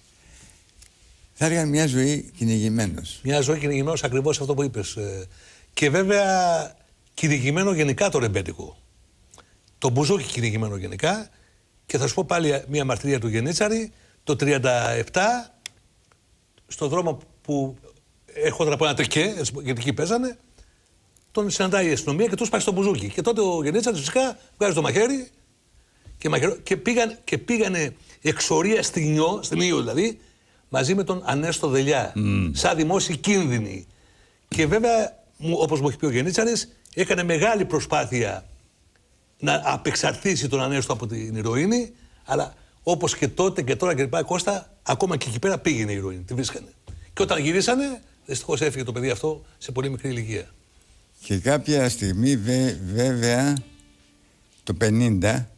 Speaker 1: Θα έλεγα μια ζωή κυνηγημένος.
Speaker 2: Μια ζωή κυνηγημένος, ακριβώς αυτό που είπες. Και βέβαια κυνηγημένο γενικά το ρεμπέτικο. Το μπουζούκι κυνηγημένο γενικά. Και θα σου πω πάλι μια μαρτυρία του Γενίτσαρη. Το τριάντα επτά, στο δρόμο που έρχονταν από ένα τρικέ, γιατί εκεί παίζανε, τον συναντάει η αστυνομία και του σπάει στο μπουζούκι. Και τότε ο Γενίτσαρης φυσικά βγάζει το μαχαίρι και, μαχαιρό, και, πήγαν, και πήγανε εξορία στην Ιω, στην Ιω δηλαδή, μαζί με τον Ανέστο Δελιά, mm. σαν δημόσιοι κίνδυνοι. Και βέβαια, όπως μου έχει πει ο Γενίτσαρης, έκανε μεγάλη προσπάθεια να απεξαρτήσει τον Ανέστο από την ηρωίνη, αλλά όπως και τότε και τώρα και λοιπά, Κώστα, ακόμα και εκεί πέρα πήγαινε η ηρωίνη, τη βρίσκανε. Και όταν γυρίσανε, δυστυχώς έφυγε το παιδί αυτό σε πολύ μικρή ηλικία.
Speaker 1: Και κάποια στιγμή, βέ, βέβαια, το πενήντα,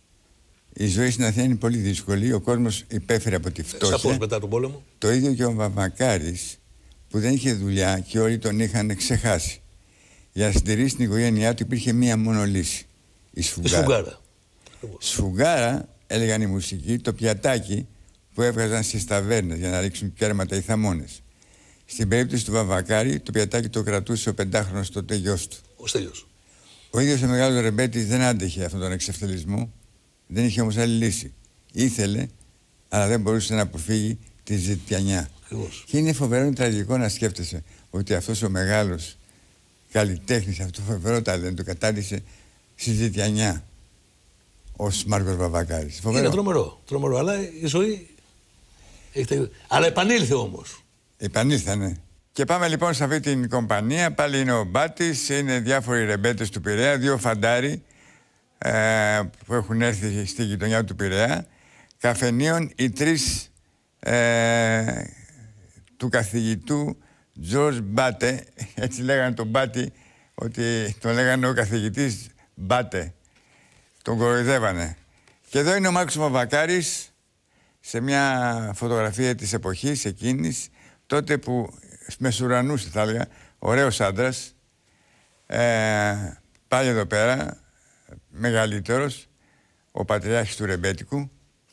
Speaker 1: η ζωή στην Αθήνα είναι πολύ δύσκολη. Ο κόσμος υπέφερε από τη φτώχεια.
Speaker 2: Σαφώς μετά τον πόλεμο.
Speaker 1: Το ίδιο και ο Βαμβακάρης, που δεν είχε δουλειά και όλοι τον είχαν ξεχάσει. Για να συντηρήσει την οικογένειά του υπήρχε μία μόνο λύση. Η σφουγγάρα.
Speaker 2: Σφουγγάρα.
Speaker 1: Σφουγγάρα, έλεγαν οι μουσικοί, το πιατάκι που έβγαζαν στις ταβέρνες για να ρίξουν κέρματα οι θαμώνες. Στην περίπτωση του Βαβακάρη, το πιατάκι το κρατούσε ο πεντάχρονος τότε γιος του.
Speaker 2: Ο Στέλιος.
Speaker 1: Ο ίδιος ο μεγάλος Ρεμπέτης δεν άντεχε αυτόν τον εξευτελισμό, δεν είχε όμως άλλη λύση. Ήθελε, αλλά δεν μπορούσε να αποφύγει τη ζητιανιά.
Speaker 2: Ακριβώς.
Speaker 1: Και είναι φοβερό και τραγικό να σκέφτεσαι ότι αυτός ο μεγάλος καλλιτέχνης, αυτό το φοβερό ταλέντο, κατάντησε στη ζητιανιά ως Μάρκος Βαβακάρης. Φοβερό.
Speaker 2: Είναι τρομερό, τρομερό, αλλά η ζωή... Έχετε... Αλλά επανήλθε όμως.
Speaker 1: Επανήλθανε. Και πάμε λοιπόν σε αυτή την κομπανία. Πάλι είναι ο Μπάτης, είναι διάφοροι ρεμπέτες του Πειραιά, δύο φαντάροι ε, που έχουν έρθει στη γειτονιά του Πειραιά. Καφενείων οι τρεις ε, του καθηγητού Τζορτζ Μπάτε. Έτσι λέγανε τον Μπάτη, ότι τον λέγανε ο καθηγητής Μπάτε. Τον κοροϊδεύανε. Και εδώ είναι ο Μάρκος Βαβακάρης σε μια φωτογραφία της εποχής εκείνης, τότε που μεσουρανούσε, θα έλεγα, ωραίος άντρας, ε, πάλι εδώ πέρα, μεγαλύτερος, ο πατριάρχης του ρεμπέτικου.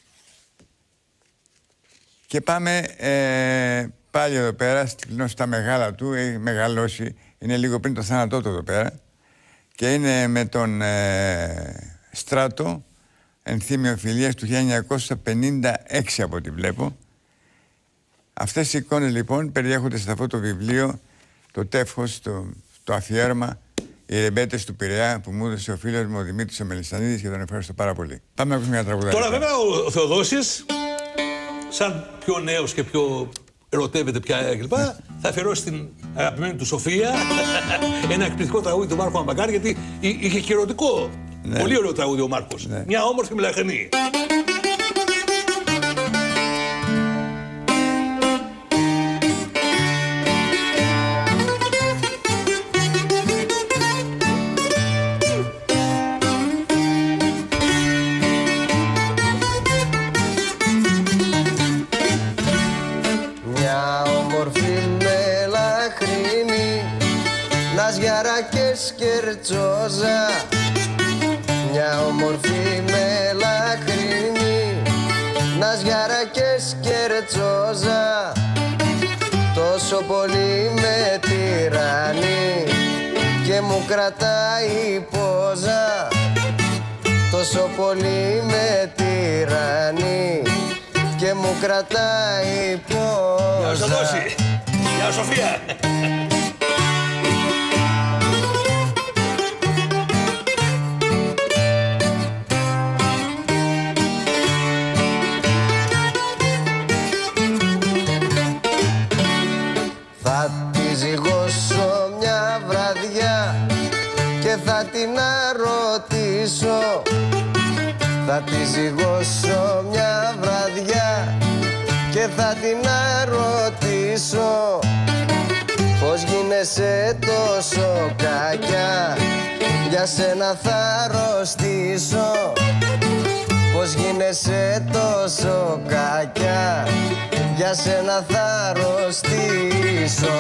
Speaker 1: Και πάμε ε, πάλι εδώ πέρα, στα μεγάλα του, έχει μεγαλώσει, είναι λίγο πριν το θάνατό του εδώ πέρα, και είναι με τον ε, Στράτο, ενθύμιο φιλίας του χίλια εννιακόσια πενήντα έξι από ό,τι βλέπω. Αυτές οι εικόνες λοιπόν περιέχονται σε αυτό το βιβλίο, το τεύχος, το, το αφιέρωμα, οι ρεμπέτες του Πειραιά, που μου έδωσε ο φίλος μου ο Δημήτρης ο Μελισσανίδης, και τον ευχαριστώ πάρα πολύ. Πάμε να ακούσουμε μια τραγουδάκια.
Speaker 2: Τώρα βέβαια ο Θεοδόσης, σαν πιο νέος και πιο ερωτεύεται πια κλπ, θα αφιερώσει την αγαπημένη του Σοφία ένα εκπληκτικό τραγούδι του Μάρκου Βαβακάρη, γιατί είχε και ερωτικό. Ναι. Πολύ ωραίο τραγούδι ο Μάρκος. Ναι. Μια όμορφη μελαχρινή.
Speaker 3: Μια όμορφη μελαχρινή, ναζιάρα και σκερτσόζα. Μια όμορφη μελαχρινή, ναζιάρα και σκερτσόζα. Τόσο πολύ με τυραννεί και μου κρατάει πόζα. Τόσο πολύ με τυραννεί και μου κρατάει πόζα.
Speaker 2: Γεια σου Δόση. Γεια σου Σοφία.
Speaker 3: Θα τη ζυγώσω μια βραδιά και θα την αρωτήσω. Θα τη ζυγώσω μια βραδιά και θα την αρωτήσω. Πώς γίνεσαι τόσο κακιά, για σένα θα αρρωστήσω. Πώς γίνεσαι τόσο κακιά, για σένα θα αρρωστήσω.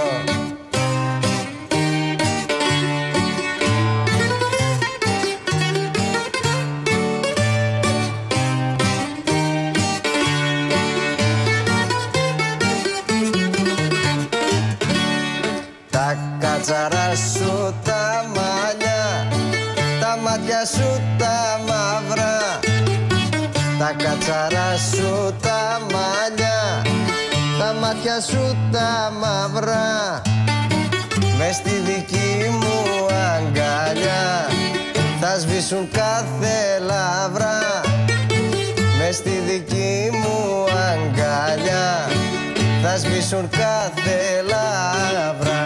Speaker 3: Τα κατσαρά σου τα μαλλιά, τα μάτια σου τα μαύρα. Τα κατσαρά σου τα μαλλιά, τα μάτια σου τα μαύρα. Μες στη δική μου αγκαλιά θα σβήσουν κάθε λαύρα. Μες στη δική μου αγκαλιά θα σβήσουν κάθε λαύρα.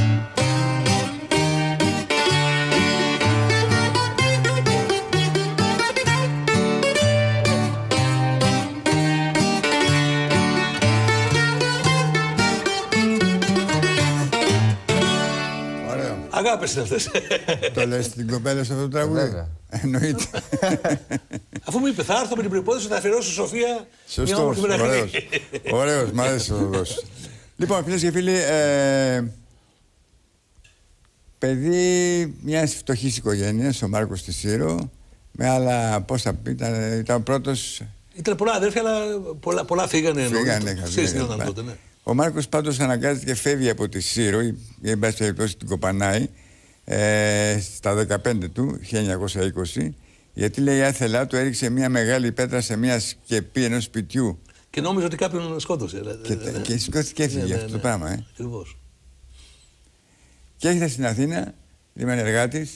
Speaker 2: Αγάπες είναι αυτές.
Speaker 1: Το λες την κοπέλα σε αυτό το τραγούδι? Εννοείται.
Speaker 2: Αφού μου είπε θα έρθω με την προϋπόθεση ότι θα αφιερώσω Σοφία.
Speaker 1: Σωστός, ωραίος. Ωραίος, μ' αρέσει ο Δόσης. Λοιπόν, φίλες και φίλοι, ε, παιδί μιας φτωχής οικογένειας, ο Μάρκος στη Σύρο, με άλλα, πώς θα πει, ήταν, ήταν ο πρώτος...
Speaker 2: Ήταν πολλά αδέρφια, αλλά πολλά, πολλά φύγανε.
Speaker 1: Φύγανε,
Speaker 2: Ξέρεις τι ήταν τότε, ναι.
Speaker 1: Ο Μάρκος πάντως αναγκάζεται και φεύγει από τη Σύρο, ή εν πάση περιπτώσει την κοπανάει, ε, στα δεκαπέντε του, χίλια εννιακόσια είκοσι, γιατί λέει η άθελά του έριξε μια μεγάλη πέτρα σε μια σκεπή ενός σπιτιού.
Speaker 2: Και νόμιζε ότι κάποιον σκότωσε.
Speaker 1: Και,
Speaker 2: ναι, ναι.
Speaker 1: και σηκώθηκε και έφυγε
Speaker 2: ναι, ναι,
Speaker 1: αυτό
Speaker 2: ναι.
Speaker 1: το πράγμα. Ε.
Speaker 2: Ακριβώς.
Speaker 1: Και έρχεται στην Αθήνα, λίμαν εργάτης,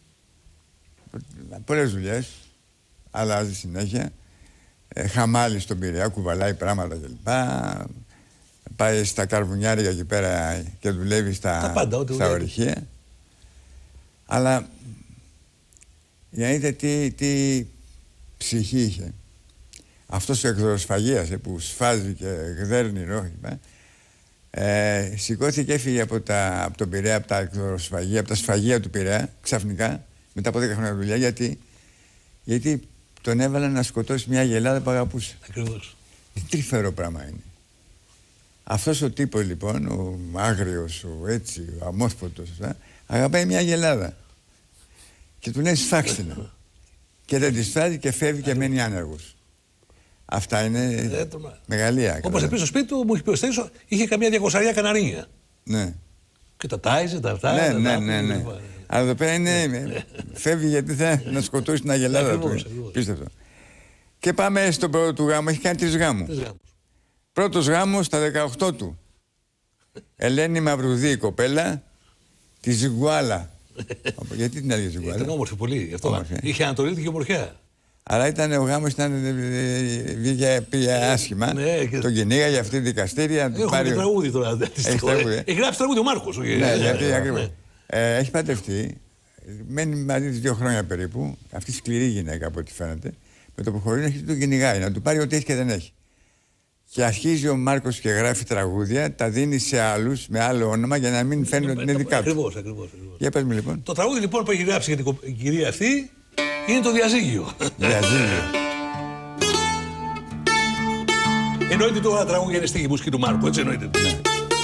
Speaker 1: πολλές δουλειές, αλλάζει συνέχεια. Ε, χαμάλει στον Πειραιά, κουβαλάει πράγματα κλπ. Πάει στα καρβουνιάρια εκεί πέρα και δουλεύει στα,
Speaker 2: πάντα, ό,τι
Speaker 1: στα
Speaker 2: δουλεύει.
Speaker 1: ορυχεία. Αλλά για να δείτε τι, τι ψυχή είχε. Αυτός ο εκδροσφαγίας ε, που σφάζει και γδέρνει ρόχημα, ε, σηκώθηκε και έφυγε από, τα, από τον Πειραιά, από τα εκδροσφαγεία, από τα σφαγεία του Πειραιά, ξαφνικά, μετά από δέκα χρόνια δουλειά, γιατί, γιατί τον έβαλαν να σκοτώσει μια γελάδα που αγαπούσε.
Speaker 2: Ακριβώς.
Speaker 1: Τι τρυφερό πράγμα είναι. Αυτός ο τύπος λοιπόν, ο άγριος, ο έτσι, ο αμόρφωτος, αγαπάει μια γελάδα. Και του λέει σφάξτε να. Και δεν τη σφάζει και φεύγει και μένει άνεργος. Αυτά είναι
Speaker 2: Ε, το...
Speaker 1: μεγαλεία.
Speaker 2: Όπως επίσης στο σπίτι του μου είχε πει ο Στέλιος, είχε καμιά διακοσαριά καναρίνια.
Speaker 1: Ναι.
Speaker 2: Και τα τάιζε, τα αυτά.
Speaker 1: Ναι,
Speaker 2: τα
Speaker 1: ναι,
Speaker 2: τα-
Speaker 1: ναι, ναι. Αλλά εδώ πέρα είναι. Φεύγει γιατί θα να σκοτώσει την αγελάδα
Speaker 2: Ακριβώς,
Speaker 1: του.
Speaker 2: ακριβώς.
Speaker 1: Πίστευτο. Και πάμε στον πρώτο του γάμο. Έχει κάνει τρεις γάμους.
Speaker 2: Τρεις γάμους.
Speaker 1: Πρώτος γάμος στα δεκαοκτώ του. Ελένη Μαυρουδή, η κοπέλα, τη Ζιγκουάλα. Γιατί την έλεγε
Speaker 2: Ήταν
Speaker 1: Ζιγκουάλα.
Speaker 2: όμορφη πολύ. Γι' αυτό
Speaker 1: Όμορφη, ε.
Speaker 2: είχε ανατολίτικη ομορφιά.
Speaker 1: Αλλά ήταν, ο γάμος ήταν, ε, ε, βγήκε, πήγε άσχημα.
Speaker 2: Ναι, και-
Speaker 1: Τον κυνήγαγε αυτή η δικαστήρια. να του
Speaker 2: Έχουμε
Speaker 1: πάρει-
Speaker 2: και τραγούδι τώρα. δυστυχώς.
Speaker 1: τραγούδι, ε.
Speaker 2: Έχει γράψει τραγούδι ο Μάρκος. όχι,
Speaker 1: Ναι,
Speaker 2: ε,
Speaker 1: γιατί
Speaker 2: ε,
Speaker 1: ακριβώς.
Speaker 2: ναι.
Speaker 1: Ε, έχει παντρευτεί. Μένει μαζί της δύο χρόνια περίπου. Αυτή σκληρή γυναίκα από ό,τι φαίνεται. Με το που χωρίζει αρχίζει να τον κυνηγάει, να του πάρει ό,τι έχει και δεν έχει. Και αρχίζει ο Μάρκος και γράφει τραγούδια, τα δίνει σε άλλους με άλλο όνομα για να μην φαίνεται ότι είναι δικά του.
Speaker 2: Ακριβώς, ακριβώς, ακριβώς.
Speaker 1: Για πες μου λοιπόν.
Speaker 2: Το τραγούδι λοιπόν που έχει γράψει για την κο- κυρία αυτή είναι το διαζύγιο.
Speaker 1: Διαζύγιο.
Speaker 2: Εννοείται το τραγούδι είναι στη μουσική του Μάρκου, έτσι εννοείται.
Speaker 1: Ναι.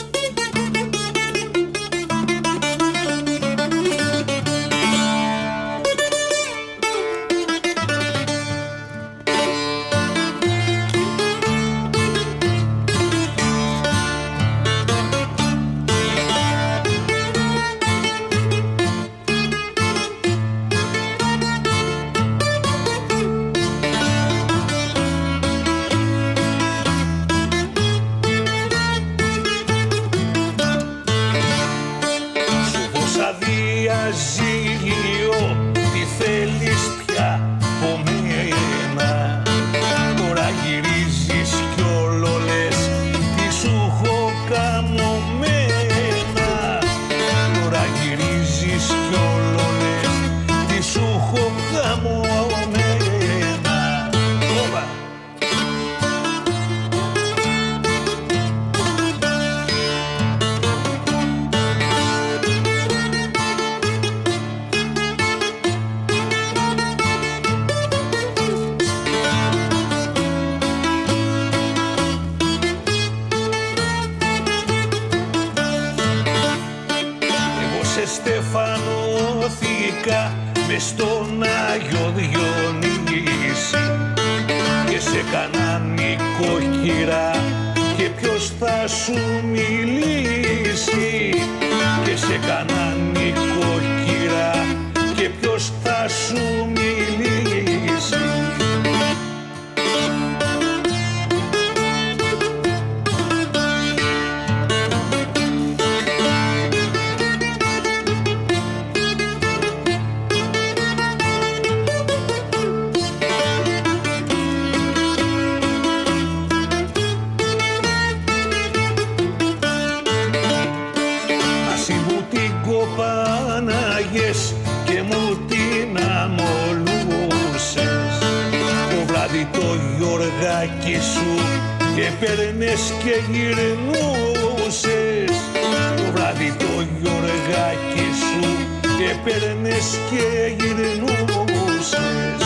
Speaker 2: Σου δώσα διαζύγιο, τι θέλεις πια από μένα. Τώρα γυρίζεις κι όλο λες, τι σου έχω καμωμένα. Τώρα γυρίζεις κι όλο λες, τι σου έχω καμωμένα. Όπα. Εγώ σε στεφανώθηκα μες στον Άγιο Διονύση και σε καναν νοικοκυρά και ποιος θα σου μιλήσει και σε καναν νοικοκυρά και ποιος θα σου μιλήσει. Εσύ μου την κοπάναγες και μου την αμολούσες. Το βράδυ το γιοργάκι σου έπαιρνες και γυρνούσες. Το βράδυ το γιοργάκι σου έπαιρνες και γυρνούσες.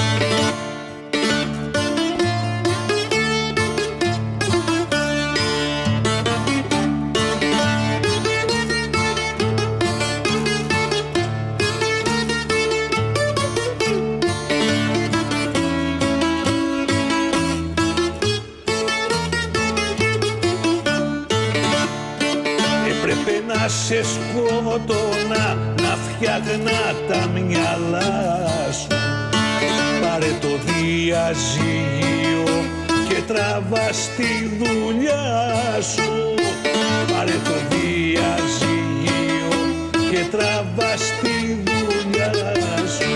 Speaker 2: σκότωνα να φτιάχνα τα μυαλά σου. Πάρε το διαζύγιο και τραβά στη δουλειά σου. Πάρε το διαζύγιο και τραβά στη δουλειά σου.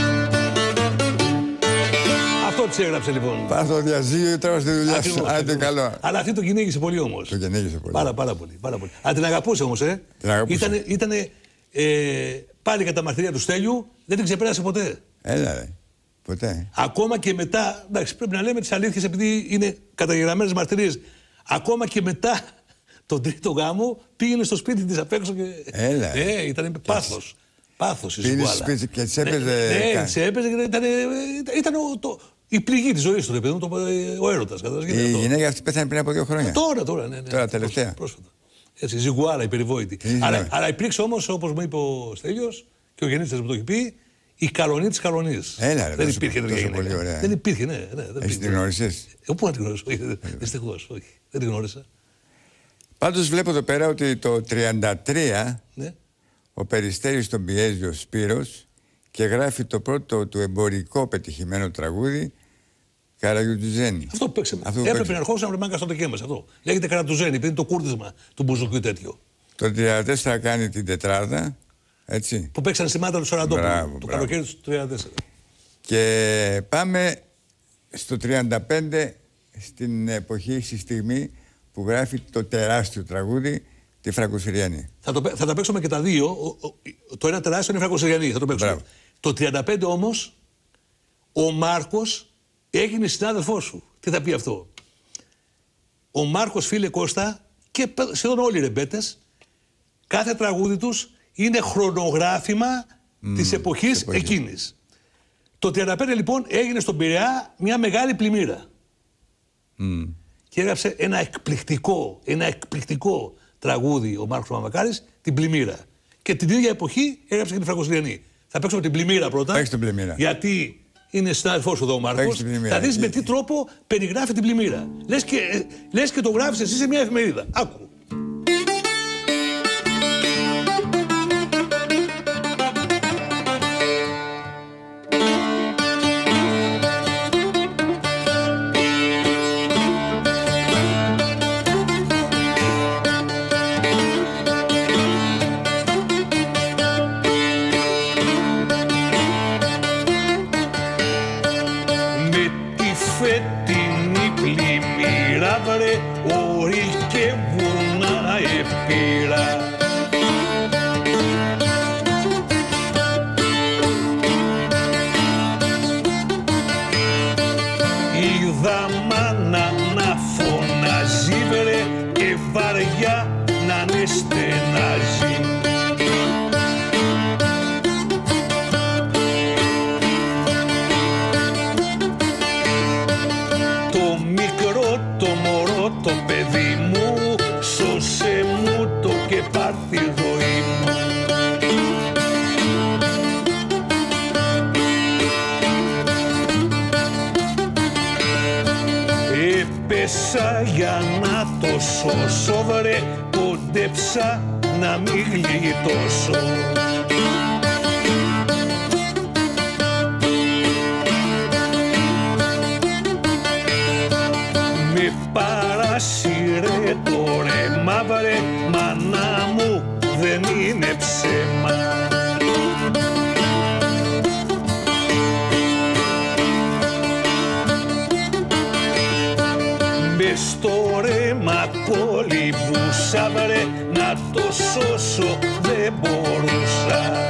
Speaker 2: Αυτό της έγραψε λοιπόν.
Speaker 1: Πάρε το διαζύγιο και τραβά στη δουλειά σου. Άντε καλό.
Speaker 2: Αλλά αυτή το κυνήγησε πολύ όμως.
Speaker 1: Το κυνήγησε πολύ.
Speaker 2: Πάρα, πάρα πολύ. Πάρα πολύ. Α, την αγαπούσε όμως, ε.
Speaker 1: Την αγαπούσε.
Speaker 2: Ήτανε, ήτανε ε, πάλι κατά μαρτυρία του Στέλιου, δεν την ξεπέρασε ποτέ.
Speaker 1: Έλα ρε. Ποτέ.
Speaker 2: Ακόμα και μετά, εντάξει, πρέπει να λέμε τις αλήθειες επειδή είναι καταγεγραμμένες μαρτυρίες. Ακόμα και μετά τον τρίτο γάμο πήγαινε στο σπίτι της απ' έξω και.
Speaker 1: Έλα.
Speaker 2: Ε, ήταν πάθος. Πάθος η
Speaker 1: Πήγαινε στο
Speaker 2: Ζουγκουάλα.
Speaker 1: σπίτι και της έπαιζε.
Speaker 2: Ναι, της έπαιζε και ήταν, ήταν ο, το, η πληγή της ζωής του, ρε παιδί μου, το, ο έρωτας.
Speaker 1: Η γυναίκα αυτή πέθανε πριν από δύο χρόνια.
Speaker 2: Τώρα, τώρα, ναι. ναι.
Speaker 1: Τώρα, τελευταία.
Speaker 2: Πρόσφατα. Έτσι, η Ζουγκουάλα, η περιβόητη. Αλλά, αλλά υπήρξε όμως, όπως μου είπε ο Στέλιος και ο γεννήτης μου το έχει πει, η καλονή της καλονής.
Speaker 1: Έλα, ρε,
Speaker 2: δεν
Speaker 1: τόσο,
Speaker 2: υπήρχε
Speaker 1: τόσο
Speaker 2: τέτοια
Speaker 1: πολύ
Speaker 2: γυναίκα.
Speaker 1: ωραία.
Speaker 2: Δεν υπήρχε, ναι. ναι δεν
Speaker 1: Έχεις την γνώρισες?
Speaker 2: Ε, πού να την γνώρισα, δυστυχώς, όχι. Δεν την γνώρισα.
Speaker 1: Πάντως βλέπω εδώ πέρα ότι το τριάντα τρία
Speaker 2: Ναι.
Speaker 1: ο Περιστέρης τον πιέζει ο Σπύρος και γράφει το πρώτο του εμπορικό πετυχημένο τραγούδι Καραγιουτζένη.
Speaker 2: Αυτό που παίξαμε.
Speaker 1: Αυτό που
Speaker 2: Έπρεπε
Speaker 1: παίξαμε.
Speaker 2: να ερχόσαμε να στο τεκέ μας αυτό. Λέγεται Καρατουζένη, επειδή είναι το κούρδισμα του μπουζουκιού τέτοιο.
Speaker 1: Το τριάντα τέσσερα κάνει την τετράδα, έτσι.
Speaker 2: Που παίξαν στη μάτα του Σαραντόπουλου.
Speaker 1: Μπράβο,
Speaker 2: Το
Speaker 1: μπράβο.
Speaker 2: καλοκαίρι του τριάντα τέσσερα.
Speaker 1: Και πάμε στο τριάντα πέντε στην εποχή, στη στιγμή που γράφει το τεράστιο τραγούδι τη Φραγκοσυριανή.
Speaker 2: Θα, το, θα τα παίξουμε και τα δύο. Ο, ο, το ένα τεράστιο είναι η Φραγκοσυριανή. Θα το παίξουμε.
Speaker 1: Μπράβο.
Speaker 2: Το τριάντα πέντε όμως ο Μάρκος έγινε συνάδελφός σου. Τι θα πει αυτό? Ο Μάρκος, φίλε Κώστα, και σχεδόν όλοι οι ρεμπέτες, κάθε τραγούδι τους είναι χρονογράφημα mm, της εποχής
Speaker 1: εποχή.
Speaker 2: εκείνης. Το τριάντα πέντε λοιπόν έγινε στον Πειραιά μια μεγάλη πλημμύρα.
Speaker 1: Mm.
Speaker 2: Και έγραψε ένα εκπληκτικό, ένα εκπληκτικό τραγούδι ο Μάρκος Μαμακάρης, την πλημμύρα. Και την ίδια εποχή έγραψε και την Φραγκοσυριανή. Θα παίξουμε την πλημμύρα πρώτα.
Speaker 1: Παίξε την πλημμύρα.
Speaker 2: Γιατί είναι συνάδελφός σου εδώ ο Μάρκος. Θα δεις με τι τρόπο περιγράφει την πλημμύρα. Λες και, λες και το γράφεις εσύ σε μια εφημερίδα. Άκου. Φετινή πλημμύρα βρε, όρη και βουνά επήρα. Είδα μάνα να φωνάζει βρε και βαριά να είναι στενάζει. Το μωρό το παιδί μου, σώσε μου το και πάρ' τη ζωή μου. Έπεσα για να το σώσω βρε, κοντέψα να μην γλιτώσω. Παράσυρε το ρέμα βρε, μάνα μου δεν είναι ψέμα. Μες στο ρέμα κολυμπούσα βρε, να το σώσω δεν μπορούσα.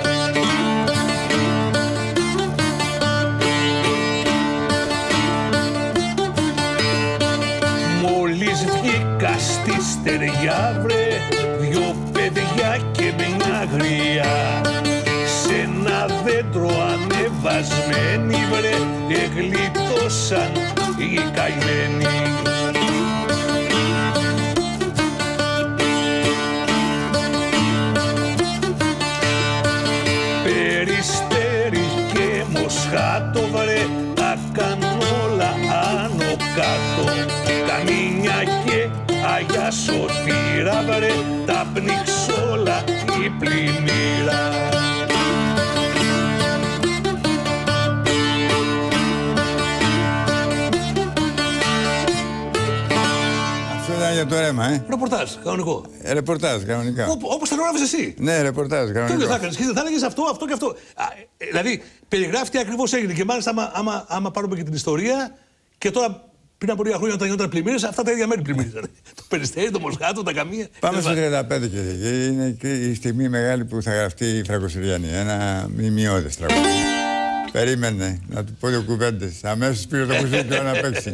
Speaker 2: Μόλις βγήκα στη στεριά βρε, δυο παιδιά και μια γριά. Σε ένα δέντρο ανεβασμένοι βρε, εγλιτώσαν οι καημένοι. Περιστέρι και μοσχάτο βρε, τα κάνω όλα άνω κάτω. Καμίνια και Αγιά Σωτήρα βρε, τα πνίξ όλα πλημμύρα.
Speaker 1: Για το ρέμα, ε.
Speaker 2: Ρεπορτάζ, κανονικό.
Speaker 1: Ε, ρεπορτάζ, κανονικά.
Speaker 2: Όπως θα το γράφεις εσύ.
Speaker 1: Ναι, ρεπορτάζ, κανονικό.
Speaker 2: Τότε θα έκανες και θα έλεγες αυτό, αυτό και αυτό. Α, ε, δηλαδή, περιγράφει τι ακριβώς έγινε. Και μάλιστα, άμα, άμα, άμα πάρουμε και την ιστορία, και τώρα πριν από λίγα χρόνια όταν γινόταν πλημμύρες, αυτά τα ίδια μέρη πλημμύριζαν. Το Περιστέρι, το Μοσχάτο, τα Καμία.
Speaker 1: Πάμε στο τριάντα πέντε, κύριε. Είναι η στιγμή μεγάλη που θα γραφτεί η Φραγκοσυριανή. Ένα μνημειώδες τραγούδι. Περίμενε να του πω δύο κουβέντες. Αμέσως πήρε το μουσικό να παίξει.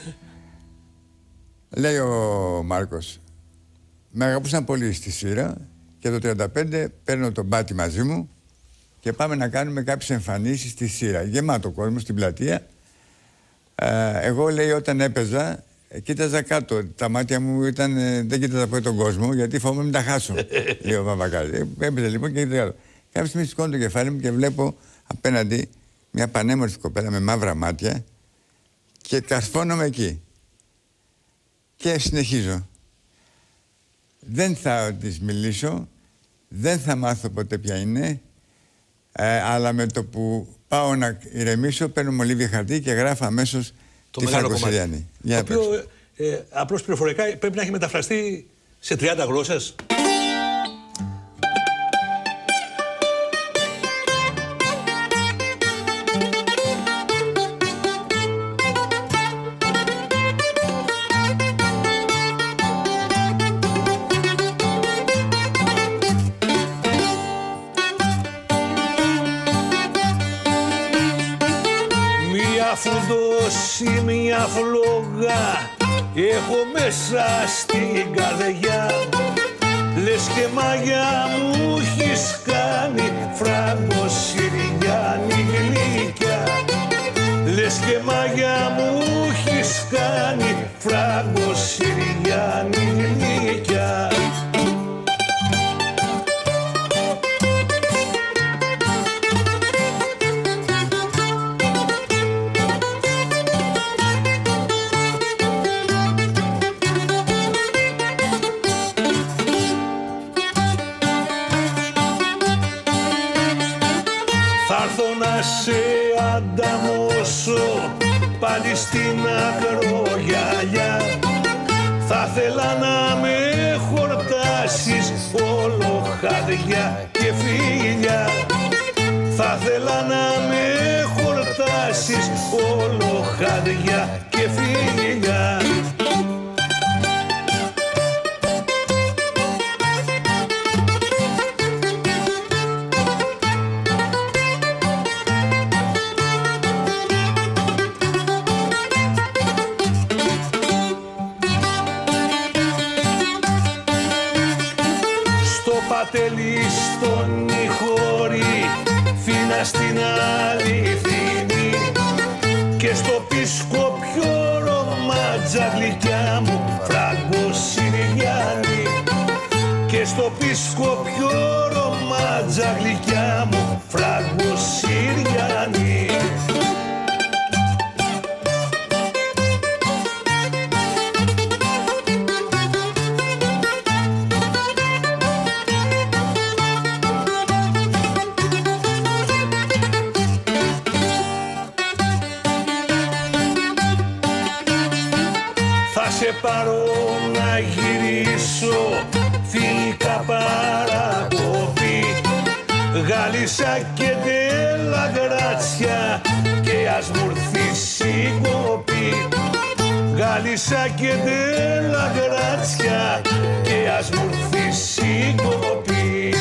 Speaker 1: Λέει ο Μάρκος, με αγαπούσαν πολύ στη Σύρα και το τριάντα πέντε παίρνω τον Μπάτι μαζί μου και πάμε να κάνουμε κάποιες εμφανίσεις στη Σύρα. Γεμάτο κόσμο στην πλατεία. Ε, εγώ, λέει, όταν έπαιζα, ε, κοίταζα κάτω. Τα μάτια μου ήταν, ε, δεν κοίταζα πολύ τον κόσμο γιατί φοβάμαι μην τα χάσω, λέει ο Βαβακάρης. Ε, έπαιζα λοιπόν και κοίταζα κάτω. Κάποια στιγμή σηκώνω το κεφάλι μου και βλέπω απέναντι μια πανέμορφη κοπέλα με μαύρα μάτια και καρφώνομαι εκεί. Και συνεχίζω. Δεν θα της μιλήσω, δεν θα μάθω ποτέ ποια είναι, ε, αλλά με το που πάω να ηρεμήσω, παίρνω μολύβι χαρτί και γράφω αμέσως τη Φραγκοσυριανή.
Speaker 2: Το οποίο, ε, απλώς πληροφορικά, πρέπει να έχει μεταφραστεί σε τριάντα γλώσσες. Φουντώσει μια φλόγα έχω μέσα στην καρδιά. Λες και μάγια μου έχεις κάνει Φραγκοσυριανή γλυκιά. Λες και μάγια μου έχεις κάνει Φραγκοσυριανή γλυκιά. Σε ανταμώσω πάλι στην ακρογιαλιά. Θα θέλα να με χορτάσεις όλο χαδιά και φιλιά. Θα θέλα να με χορτάσεις όλο χαδιά και φιλιά. Πατελή στον ηχόρη, φίνα στην αληθινή και στο πισκόπιο ρομάτζα γλυκιά μου Φραγκοσυριανή. Και στο πισκόπιο ρομάτζα γλυκιά μου Φραγκοσυριανή. Σε πάρω να γυρίσω φιλικά παρακοπή. Γάλισσα και τέλα γράτσια και ας μου έρθει συγκοπή. Γάλισσα και τέλα γράτσια και ας μου έρθει συγκοπή.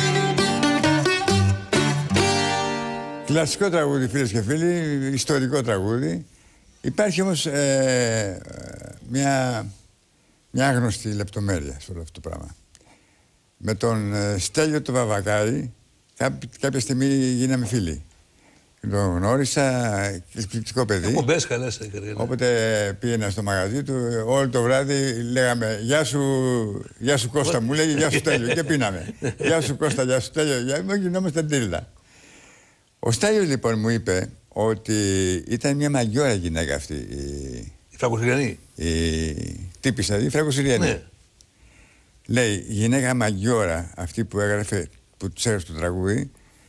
Speaker 1: Κλασικό τραγούδι, φίλες και φίλοι, ιστορικό τραγούδι. Υπάρχει όμως ε, μια, μια άγνωστη λεπτομέρεια σε όλο αυτό το πράγμα. Με τον ε, Στέλιο του Βαβακάρη κά, κάποια στιγμή γίναμε φίλοι. Τον γνώρισα, εκπληκτικό παιδί.
Speaker 2: Εκπομπές καλές έκανε.
Speaker 1: Όποτε πήγαινα στο μαγαζί του, όλο το βράδυ λέγαμε «Γεια σου, γεια σου Κώστα», μου λέγει «Γεια σου Στέλιο» και πίναμε. «Γεια σου Κώστα, γεια σου Στέλιο», για να γινόμαστε τίλτα. Ο Στέλιος λοιπόν μου είπε ότι ήταν μια μαγιόρα γυναίκα αυτή. Η,
Speaker 2: η Φραγκοσυριανή.
Speaker 1: Η τύπισσα, η Φραγκοσυριανή. Ναι. Λέει, γυναίκα μαγιόρα αυτή που έγραφε, που που τους έγραψε το τραγούδι,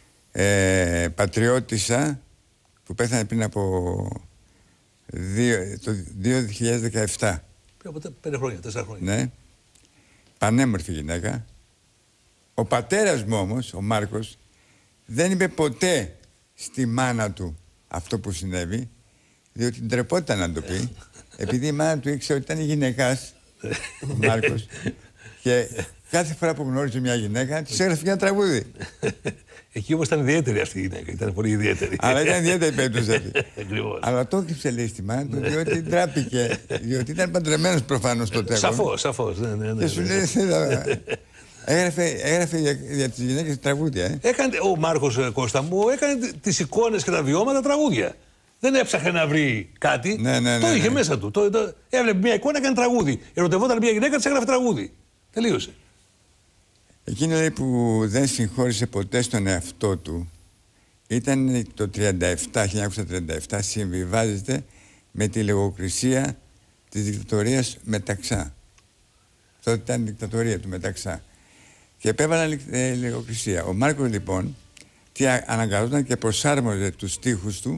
Speaker 1: ε, Πατριώτισσα, που πέθανε πριν από δύο, το δύο χιλιάδες δεκαεπτά.
Speaker 2: Πριν από πέντε χρόνια, τέσσερα χρόνια.
Speaker 1: Ναι. Πανέμορφη γυναίκα. Ο πατέρας μου όμως, ο Μάρκος, δεν είπε ποτέ στη μάνα του αυτό που συνέβη, διότι ντρεπόταν να το πει, επειδή η μάνα του ήξερε ότι ήταν γυναικάς, ο Μάρκος, και κάθε φορά που γνώριζε μια γυναίκα, της έγραφε ένα τραγούδι.
Speaker 2: Εκεί όμως ήταν ιδιαίτερη αυτή η γυναίκα, ήταν πολύ ιδιαίτερη.
Speaker 1: Αλλά ήταν ιδιαίτερη η περίπτωση αυτή. Αλλά το έκλειψε, λέει, στη μάνα του, διότι ντράπηκε, διότι ήταν παντρεμένος προφανώς τότε.
Speaker 2: Σαφώς, σαφώς. Ναι, ναι, ναι,
Speaker 1: και σου λέει, έγραφε, έγραφε για, για τις γυναίκες τραγούδια. Ε.
Speaker 2: Έκανε, ο Μάρκος, Κώστα μου, έκανε τις εικόνες και τα βιώματα τραγούδια. Δεν έψαχνε να βρει κάτι.
Speaker 1: Ναι, ναι, ναι,
Speaker 2: το είχε
Speaker 1: ναι.
Speaker 2: μέσα του. Το, το, έβλεπε μια εικόνα, έκανε τραγούδι. Ερωτευόταν μια γυναίκα, της έγραφε τραγούδι. Τελείωσε.
Speaker 1: Εκείνο, λέει, που δεν συγχώρησε ποτέ στον εαυτό του ήταν το τριάντα επτά, χίλια εννιακόσια τριάντα επτά, συμβιβάζεται με τη λογοκρισία της δικτατορίας Μεταξά. Τότε ήταν η δικτατορία του Μεταξά. Και επέβαλαν ε, λογοκρισία. Ο Μάρκος, λοιπόν, τι αναγκαζόταν και προσάρμοζε τους στίχους του,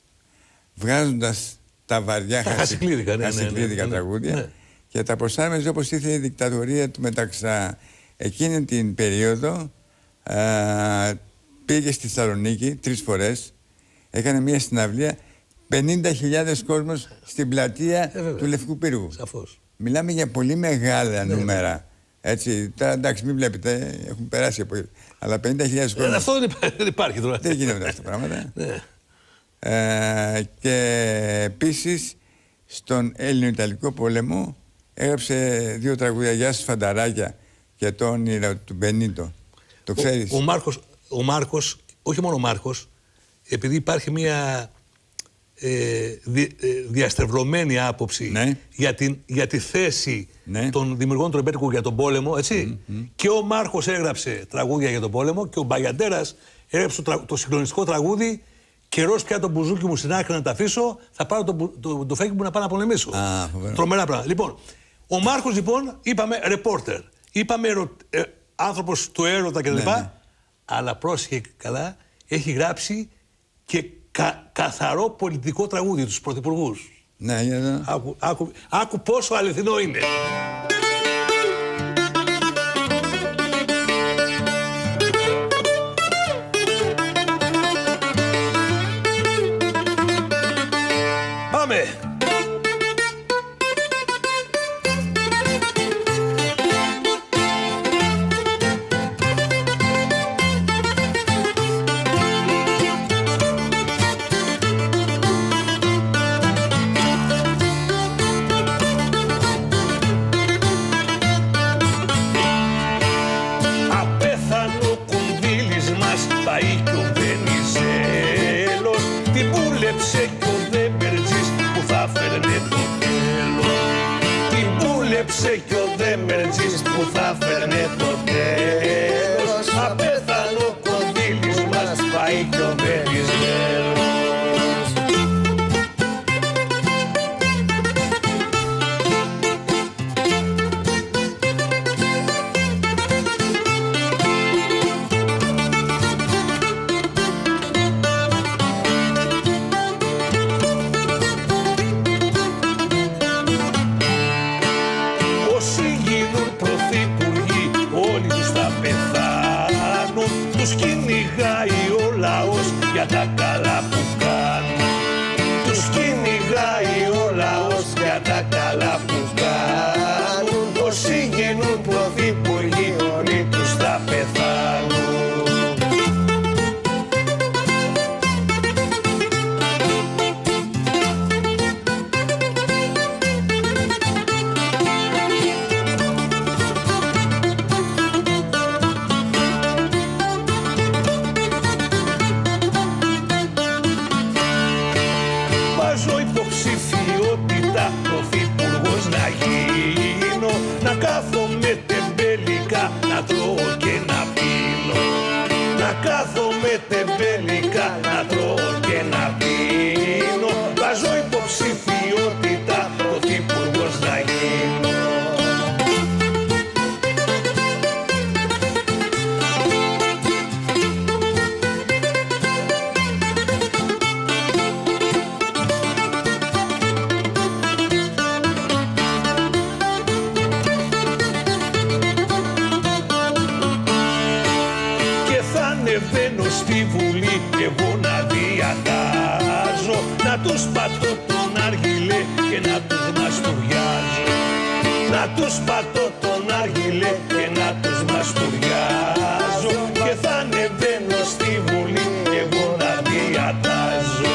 Speaker 1: βγάζοντας τα βαριά
Speaker 2: τα χασικλίδικα, ναι,
Speaker 1: χασικλίδικα
Speaker 2: ναι, ναι, ναι,
Speaker 1: τραγούδια,
Speaker 2: ναι.
Speaker 1: Και τα προσάρμοζε όπως ήθελε η δικτατορία του Μεταξά. Εκείνη την περίοδο α, πήγε στη Θεσσαλονίκη τρεις φορές, έκανε μια συναυλία, πενήντα χιλιάδες κόσμος στην πλατεία
Speaker 2: ε,
Speaker 1: του Λευκού Πύργου.
Speaker 2: Σαφώς.
Speaker 1: Μιλάμε για πολύ μεγάλα
Speaker 2: ναι,
Speaker 1: νούμερα.
Speaker 2: Ναι.
Speaker 1: Έτσι, τώρα εντάξει, μην βλέπετε, έχουν περάσει από. Αλλά πενήντα χιλιάδες κόσμος.
Speaker 2: Ε, αυτό δεν υπάρχει τώρα.
Speaker 1: Δεν γίνονται αυτά τα πράγματα.
Speaker 2: Ναι.
Speaker 1: Ε, και επίσης στον Έλληνο-Ιταλικό πόλεμο έγραψε δύο τραγούδια, Γεια σας Φανταράκια, και το όνειρο του Μπενίτο. Το ξέρεις?
Speaker 2: Ο, ο, Μάρκος, ο Μάρκος, όχι μόνο ο Μάρκος, επειδή υπάρχει μια ε, δι, ε, διαστρεβλωμένη άποψη,
Speaker 1: ναι.
Speaker 2: για, την, για τη θέση, ναι, των δημιουργών του ρεμπέτικου για τον πόλεμο, έτσι. Mm-hmm. Και ο Μάρκος έγραψε τραγούδια για τον πόλεμο και ο Μπαγιαντέρας έγραψε το, το συγκλονιστικό τραγούδι «Καιρός πια το μπουζούκι μου στην άκρη να τα αφήσω, θα πάρω το, το, το, το φέκι μου να πάω να πολεμήσω». Ah, τρομερά πράγματα. Λοιπόν, ο Μάρκος, λοιπόν, είπαμε ρεπόρτερ. Είπαμε ερω... ε, άνθρωπος του έρωτα κτλ. Ναι, ναι. Αλλά πρόσεχε καλά, έχει γράψει και κα... καθαρό πολιτικό τραγούδι τους πρωθυπουργούς.
Speaker 1: Ναι, για να...
Speaker 2: άκου, άκου, άκου πόσο αληθινό είναι. Πάμε!
Speaker 4: Και ο Δέμερτζης που θα φέρνε το τέλος. Απέθανε ο κονδύλης μας, πάει κι ο Βενιζέλος. Για τα καλά που κάνουν, τους κυνηγάει ο λαός για τα καλά που κάνουν. Όσοι γίνουν πρωθυπουργοί όλοι τους θα πεθάνουν. Να κάθομαι τεμπέλικα, να τρώω και να πίνω. Να κάθομαι τεμπέλικα, να τρώω και να πίνω. Βάζω υποψηφιότητα, πρωθυπουργός να γίνω.
Speaker 2: ανεβαίνω στη Βουλή εγώ να διατάζω, να τους πατώ τον αργυλέ και να τους μαστουριάζω. Να τους πατώ τον αργυλέ και να τους μαστουριάζω και θα ανεβαίνω στη Βουλή εγώ να διατάζω.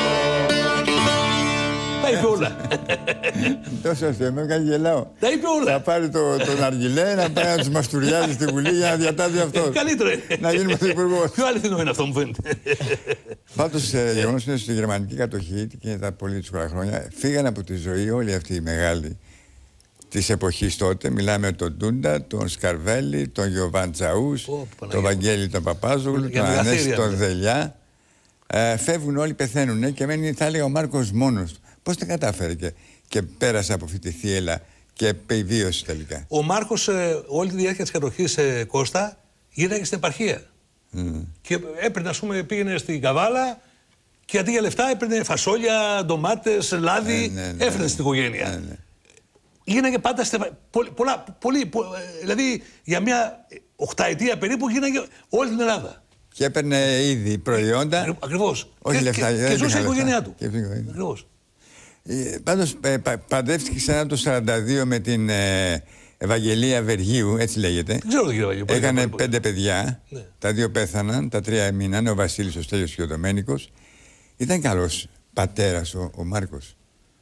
Speaker 2: Τα είπε όλα.
Speaker 1: Τόσο αστείο, με έκανε γελάω.
Speaker 2: Τα είπε όλα.
Speaker 1: Θα πάρει το, τον αργυλέ, να πάει να τους μαστουριάζει στη Βουλή για να διατάζει αυτό.
Speaker 2: Καλύτερο.
Speaker 1: Να γίνει πρωθυπουργός.
Speaker 2: Πιο αληθινό είναι αυτό, μου φαίνεται.
Speaker 1: Πάντως, γεγονός είναι στη γερμανική κατοχή και τα πολύ δύσκολα χρόνια φύγαν από τη ζωή όλοι αυτοί οι μεγάλοι της εποχής τότε. Μιλάμε τον Ντούντα, τον Σκαρβέλη, τον Γιωβάν Τσαούς, oh, τον Βαγγέλη τον Παπάζογλου, τον Ανέστη τον Δελιά. Ε, φεύγουν όλοι, πεθαίνουν και μένει, θα έλεγα, ο Μάρκος μόνος του. Πώς τα κατάφερε και, και πέρασε από αυτή τη θύελα και επιβίωσε τελικά?
Speaker 2: Ο Μάρκος ε, όλη τη διάρκεια της κατοχής ε, Κώστα γύρναγε στην επαρχία. Mm. Και έπαιρνε, ας πούμε, πήγαινε στην Καβάλα και αντί για λεφτά έπαιρνε φασόλια, ντομάτες, λάδι, ε, ναι, ναι, έφερνε ναι, στην οικογένεια. Ναι, ναι. Γίναγε πάντα στην πολλά, πολλά, πολύ, πο, δηλαδή για μια οχταετία περίπου γίναγε όλη την Ελλάδα.
Speaker 1: Και έπαιρνε ήδη προϊόντα.
Speaker 2: Ακριβώς.
Speaker 1: Όχι
Speaker 2: και,
Speaker 1: λεφτά.
Speaker 2: Και, και ζούσε η οικογένειά του.
Speaker 1: Ακριβώς. Ε, πάντως ε, πα, παντρεύτηκε σαν το σαράντα δύο με την ε, Ευαγγελία Βεργίου, έτσι λέγεται.
Speaker 2: Δεν ξέρω τον κύριο Βεργίου.
Speaker 1: Έκανε πέντε παιδιά. Ναι. Τα δύο πέθαναν, τα τρία έμειναν. Ο Βασίλης, ο Στέλιος και ο Δομένικος. Ήταν καλός πατέρας ο, ο Μάρκος.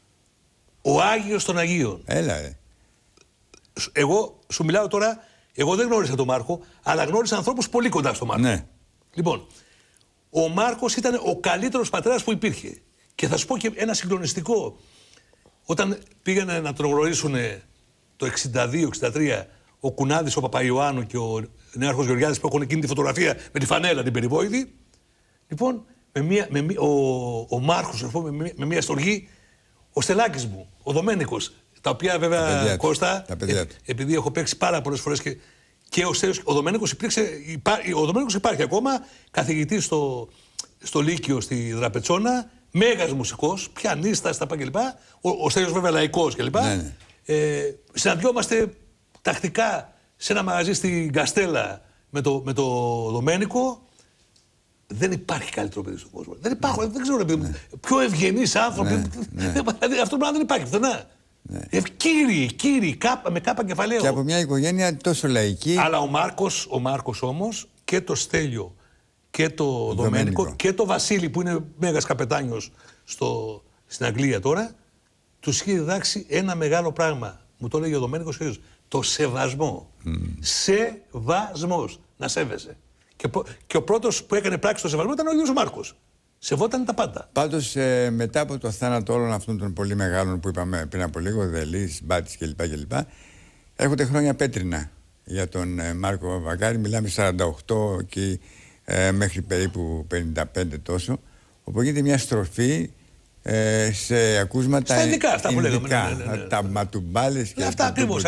Speaker 2: Ο Άγιος των Αγίων.
Speaker 1: Έλα, ε.
Speaker 2: Εγώ σου μιλάω τώρα, εγώ δεν γνώρισα τον Μάρκο, αλλά γνώρισα ανθρώπους πολύ κοντά στον Μάρκο. Ναι. Λοιπόν, ο Μάρκος ήταν ο καλύτερος πατέρας που υπήρχε. Και θα σου πω και ένα συγκλονιστικό. Όταν πήγανε να τον γνωρίσουν το εξήντα δύο εξήντα τρία ο Κουνάδης, ο Παπαϊωάννου και ο νέαρχος Γεωργιάδης που έχουν εκείνη τη φωτογραφία με τη φανέλα την περιβόητη. Λοιπόν, με μία, με μία, ο, ο Μάρκος, με, μία, με μία στοργή, ο Στελάκης μου, ο Δομένικος, τα οποία βέβαια τα Κώστα, τα ε, επειδή έχω παίξει πάρα πολλές φορές και, και ο Στέλιος, ο Δομένικος υπήρξε, υπά, ο Δομένικος υπάρχει ακόμα, καθηγητής στο, στο Λύκειο στη Δραπετσόνα, μέγας μουσικός, πιανίστας, τα κλπ. Ο, ο Στέλιος βέβαια λαϊκός κλπ. Ναι, ναι. Ε, συναντιόμαστε τακτικά σε ένα μαγαζί στην Καστέλα με το, με το Δομένικο. Δεν υπάρχει καλύτερο παιδί στον κόσμο. Δεν υπάρχουν, ναι, δεν ξέρω, παιδί, ναι, πιο ευγενείς άνθρωποι. Ναι, ναι. Δηλαδή, αυτό πράγμα δεν υπάρχει πουθενά. Ναι. Ε, κύριοι, κύριοι, κάπα, με κάπα κεφαλαίο.
Speaker 1: Και από μια οικογένεια τόσο λαϊκή.
Speaker 2: Αλλά ο Μάρκος, ο Μάρκος όμως και το Στέλιο και το Δομένικο και το Βασίλη που είναι μέγας καπετάνιος στο, στην Αγγλία τώρα, τους είχε διδάξει ένα μεγάλο πράγμα. Μου το έλεγε ο Δομένικος ο ίδιος. Το σεβασμό. Mm. Σεβασμός. Να σέβεσαι. Και, και ο πρώτος που έκανε πράξη στο σεβασμό ήταν ο ίδιος ο Μάρκος. Σεβόταν τα πάντα.
Speaker 1: Πάντως ε, μετά από το θάνατο όλων αυτών των πολύ μεγάλων που είπαμε πριν από λίγο, Δελής, Μπάτης κλπ. κλπ. Έρχονται χρόνια πέτρινα για τον ε, Μάρκο Βαβακάρη. Μιλάμε σαράντα οκτώ και ε, μέχρι περίπου πενήντα πέντε τόσο. Όπου γίνεται μια στροφή ε, σε ακούσματα.
Speaker 2: Στα ειδικά, αυτά που λέγαμε.
Speaker 1: Ναι, ναι, ναι, ναι. Τα ματουμπάλες και
Speaker 2: αυτά ακριβώς.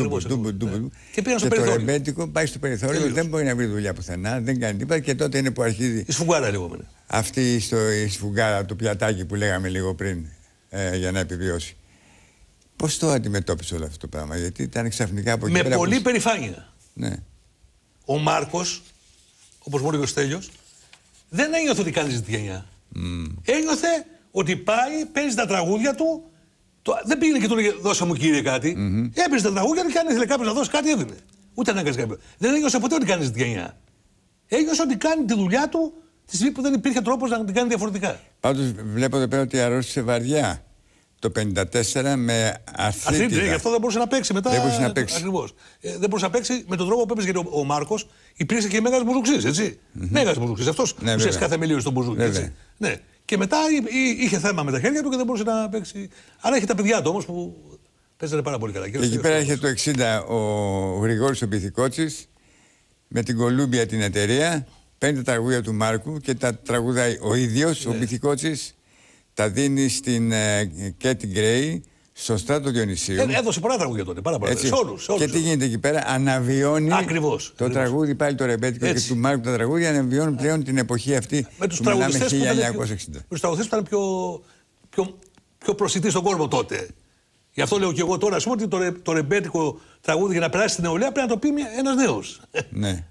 Speaker 1: Και πήγαν στο περιθώριο. Και το ρεμπέτικο πάει στο περιθώριο. Τελείως. Δεν μπορεί να βρει δουλειά πουθενά, δεν κάνει τίποτα. Και τότε είναι που αρχίζει.
Speaker 2: Η σφουγγάρα λίγο.
Speaker 1: Αυτή στο, η σφουγγάρα, το πιατάκι που λέγαμε λίγο πριν ε, για να επιβιώσει. Πώς το αντιμετώπισε όλο αυτό το πράγμα? Γιατί ήταν ξαφνικά από εκεί.
Speaker 2: Με
Speaker 1: πέρα
Speaker 2: πολύ
Speaker 1: πως...
Speaker 2: περηφάνεια.
Speaker 1: Ναι.
Speaker 2: Ο Μάρκος, όπως μου έλεγε ο Στέλιος, δεν ένιωθε ότι κάνει τη γενιά. Mm. Ένιωθε ότι πάει, παίζει τα τραγούδια του. Το... Δεν πήγαινε και του έλεγε δώσε μου κύριε κάτι. Mm-hmm. Έπαιζε τα τραγούδια του και αν ήθελε κάποιο να δώσει κάτι έδινε. Ούτε να έκανε κάποιο. Δεν ένιωσε ποτέ ότι κάνει τη γενιά. Ένιωσε ότι κάνει τη δουλειά του τη στιγμή που δεν υπήρχε τρόπος να την κάνει διαφορετικά.
Speaker 1: Πάντως βλέπω εδώ πέρα ότι αρρώστησε βαριά το πενήντα τέσσερα με αρθρίτιδα.
Speaker 2: Αρθρίτιδα, γι' αυτό δεν μπορούσε να παίξει μετά.
Speaker 1: Δεν μπορούσε να παίξει.
Speaker 2: Ακριβώς. Ε, δεν μπορούσε να παίξει με τον τρόπο που έπαιζε, γιατί ο, ο Μάρκος υπήρξε και μέγας μπουζουξής, έτσι. Mm-hmm. Μέγας μπουζουξής. Αυτός ναι, ουσιαστικά θεμελίωσε τον μπουζούκι. Έτσι. Ναι. Και μετά είχε θέμα με τα χέρια του και δεν μπορούσε να παίξει. Αλλά είχε τα παιδιά του όμως που παίζανε πάρα πολύ καλά.
Speaker 1: Και εκεί πέρα είχε το εξήντα ο Γρηγόρης ο Πυθικότσης με την Κολούμπια την εταιρεία. Παίρνει τα τραγούδια του Μάρκου και τα τραγουδάει ο ίδιος, ναι, ο Πυθικότσης, τα δίνει στην Κέτι uh, Γκρέι, στο Στράτο Διονυσίου.
Speaker 2: Ε, έδωσε πολλά τραγούδια τότε, πάρα πολλά. Σε όλους, σε όλους.
Speaker 1: Και τι γίνεται εκεί πέρα, αναβιώνει.
Speaker 2: Ακριβώς,
Speaker 1: το
Speaker 2: ακριβώς.
Speaker 1: τραγούδι, πάλι το ρεμπέτικο και του Μάρκου τα τραγούδια, αναβιώνουν πλέον την εποχή αυτή
Speaker 2: με τους
Speaker 1: που μιλάμε χίλια εννιακόσια εξήντα.
Speaker 2: Με τους τραγουδιστές που ήταν πιο, πιο, πιο προσιτοί στον κόσμο τότε. Γι' αυτό λέω και εγώ τώρα, ας πούμε, ότι το, ρε, το ρεμπέτικο τραγούδι για να περάσει στην νεολαία πρέπει να το πει ένας νέος.
Speaker 1: Ναι.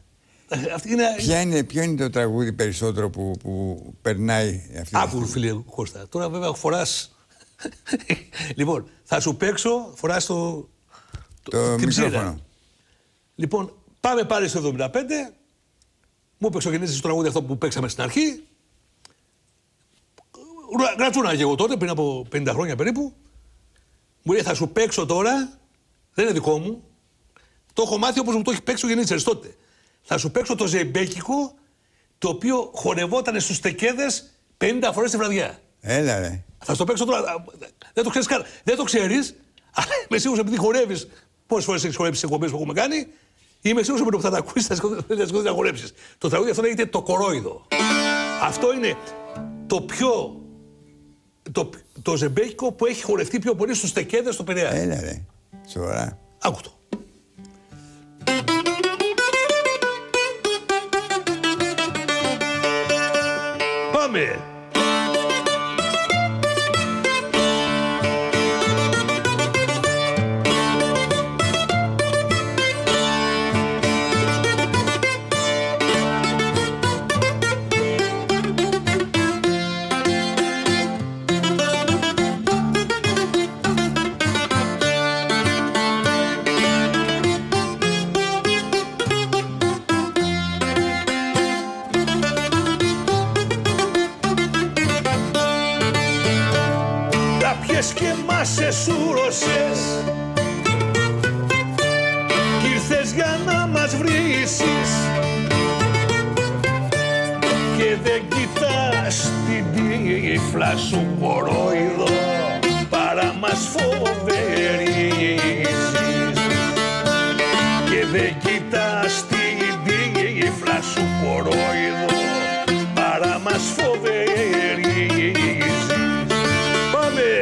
Speaker 2: Αυτή είναι...
Speaker 1: Ποια είναι, ποιο είναι το τραγούδι περισσότερο που, που περνάει αυτή
Speaker 2: Άκου, τη φίλε Κώστα. Τώρα βέβαια φοράς... Λοιπόν, θα σου παίξω, φοράς το...
Speaker 1: Το μικρόφωνο.
Speaker 2: Λοιπόν, πάμε πάλι στο εβδομήντα πέντε. Μου έπαιξε ο Γεννήσης το τραγούδι αυτό που παίξαμε στην αρχή. Γρατσούνα και εγώ τότε, πριν από πενήντα χρόνια περίπου. Μου λέει, θα σου παίξω τώρα, δεν είναι δικό μου. Το έχω μάθει όπως μου το έχει παίξει ο Γεννήσης τότε. Θα σου παίξω το ζεϊμπέκικο, το οποίο χορευόταν στους Τεκέδες πενήντα φορές τη βραδιά.
Speaker 1: Έλα ρε.
Speaker 2: Θα σου το παίξω τώρα. Δεν το ξέρεις καν. Δεν το ξέρεις, αλλά είμαι σίγουρος επειδή χορεύεις. Πόσες φορές έχεις χορέψει σε εκπομπές που έχουμε κάνει, είμαι σίγουρος ότι που θα τα ακούσεις θα σηκωθείς να χορέψεις. Το τραγούδι αυτό λέγεται Το Κορόιδο. Αυτό είναι το πιο. Το, το ζεμπέκικο που έχει χορευτεί πιο πολύ στους Τεκέδες στο Πειραιά.
Speaker 1: Έλα ρε. Σοβαρά.
Speaker 2: Άκου το. Πάμε. Και μας εσούρωσες κι ήρθες για να μας βρήσεις και δεν κοιτάς την τύφλα σου κορόιδο παρά μας φοβερίζεις και δεν κοιτάς την τύφλα σου κορόιδο παρά μας φοβερίζεις. Πάμε!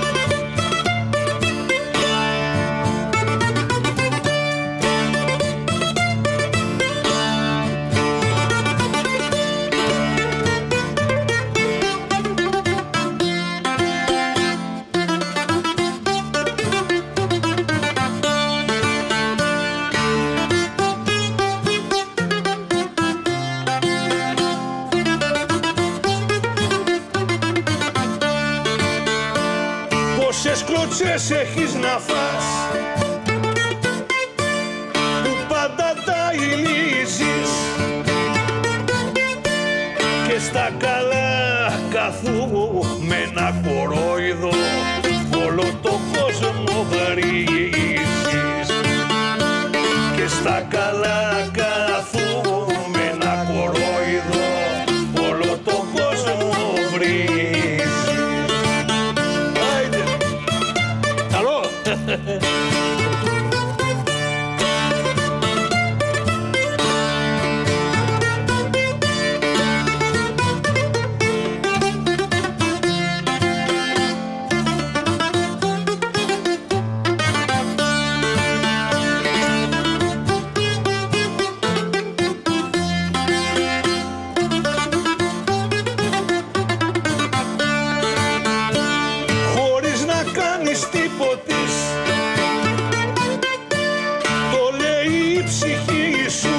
Speaker 2: Πόσες κλωτσές έχεις να φας που πάντα τα ηλίζεις και στα καλά καθούμενα κορόιδο όλο το κόσμο βρίζεις και στα καλά καθούμενα κορόιδο όλο το κόσμο βρίζεις. Χωρίς να κάνεις τίποτης, το λέει η ψυχή σου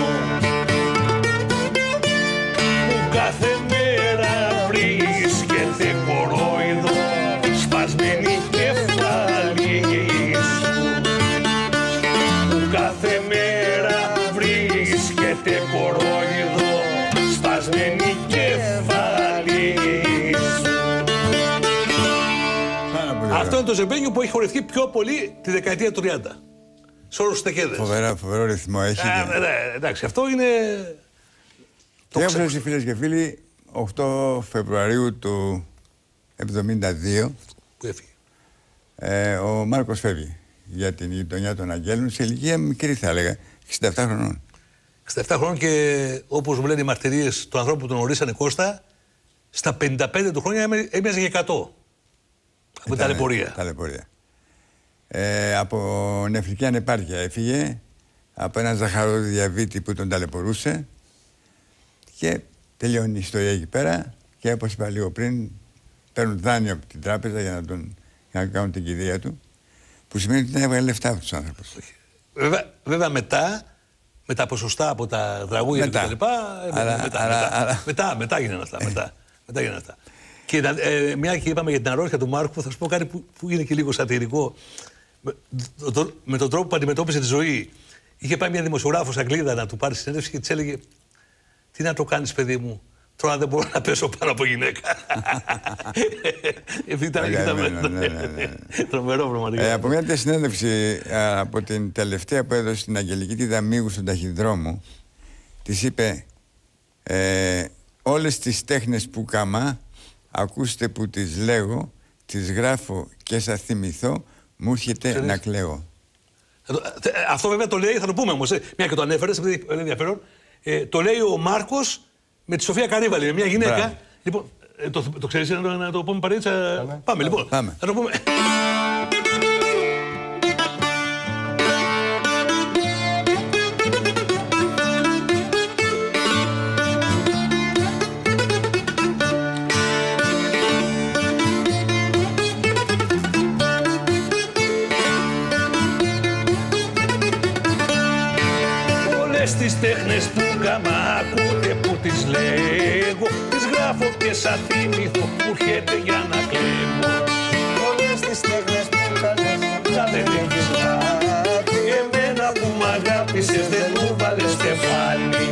Speaker 2: που κάθε μέρα βρίσκεται κορόιδο σπασμένη κεφάλι σου που κάθε μέρα βρίσκεται κορόιδο σπασμένη κεφάλι σου. Αυτό είναι το ζεμπέκικο που έχει χορευτεί πιο πολύ τη δεκαετία του τριάντα. Σε όλους τους Τεκέδες.
Speaker 1: Φοβερά, φοβερό ρυθμό έχει.
Speaker 2: Α, ναι, εντάξει, αυτό είναι...
Speaker 1: Και έφτασε, φίλες και φίλοι, οκτώ Φεβρουαρίου του εβδομήντα δύο.
Speaker 2: Που έφυγε.
Speaker 1: Ε, ο Μάρκος φεύγει για την γειτονιά των Αγγέλων σε ηλικία μικρή, θα έλεγα, εξήντα επτά χρονών.
Speaker 2: εξήντα επτά χρόνων και όπως μου λένε οι μαρτυρίες του ανθρώπου που τον ορίσανε Κώστα, στα πενήντα πέντε του χρόνια έμοιαζε για εκατό. Από την ταλαιπωρία.
Speaker 1: ταλαιπωρία. Ε, από νεφρική ανεπάρκεια έφυγε, από έναν ζαχαρόδι διαβήτη που τον ταλαιπωρούσε και τελειώνει η ιστορία εκεί πέρα και όπως είπα λίγο πριν, παίρνουν δάνειο από την τράπεζα για να, τον, για να κάνουν την κηδεία του, που σημαίνει ότι δεν έβγαλε λεφτά από τους άνθρωπους.
Speaker 2: Βέβαια, βέβαια μετά με τα ποσοστά από τα τραγούδια
Speaker 1: μετά.
Speaker 2: και τα λοιπά.
Speaker 1: Αλλά,
Speaker 2: μετά,
Speaker 1: αλλά,
Speaker 2: μετά,
Speaker 1: αλλά...
Speaker 2: μετά, μετά γίνανε αυτά. Μετά, μετά γίνανε αυτά. Και ε, μια και είπαμε για την αρρώστια του Μάρκου, θα σου πω κάτι που, που είναι και λίγο σατυρικό. Με, το, με τον τρόπο που αντιμετώπισε τη ζωή. Είχε πάει μια δημοσιογράφος Αγγλίδα να του πάρει συνέντευξη και της έλεγε: τι να το κάνεις, παιδί μου, τώρα δεν μπορώ να πέσω πάνω από γυναίκα. Ήταν τρομερό πραγματικά.
Speaker 1: Ε, από μια τέτοια συνέντευξη, από την τελευταία που έδωσε στην Αγγελική τη Δαμίγου στον ταχυδρόμο, της είπε: ε, όλες τις τέχνες που καμά, ακούστε που τις λέγω, τις γράφω και σας θυμηθώ, μου έρχεται να κλαίω.
Speaker 2: Αυτό βέβαια το λέει, θα το πούμε όμως, ε, μια και το ανέφερες, επειδή είναι ενδιαφέρον. Ε, το λέει ο Μάρκος με τη Σοφία Καρύβαλη, μια γυναίκα.
Speaker 1: Μπράβο.
Speaker 2: Λοιπόν, ε, το, το ξέρεις να, να το πούμε παρέτσα. Πάμε, Πάμε λοιπόν.
Speaker 1: Πάμε.
Speaker 2: Θα το πούμε.
Speaker 4: Τις τέχνες που κάμα ακούτε που τις λέγω, τις γράφω και σαν θυμηθώ, μου έρχεται για να κλαίω. Όλες τις τέχνες που κάνες να δεν έχεις μάθει, εμένα που μ' αγάπησες δεν μου βάλες στεφάνι.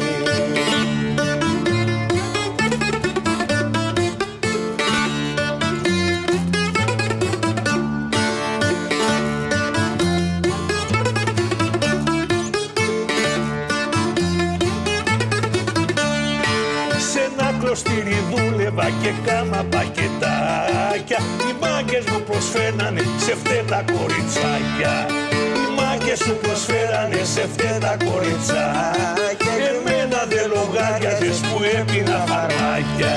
Speaker 4: Στήρι δούλευα και κάμα πακετάκια. Οι μάγκες μου προσφέρανε σε φτέτα κοριτσάκια. Οι μάγκες σου προσφέρανε σε φτέτα κοριτσάκια. Εμένα δεν λογάριαζες που έπινα φαρμάκια.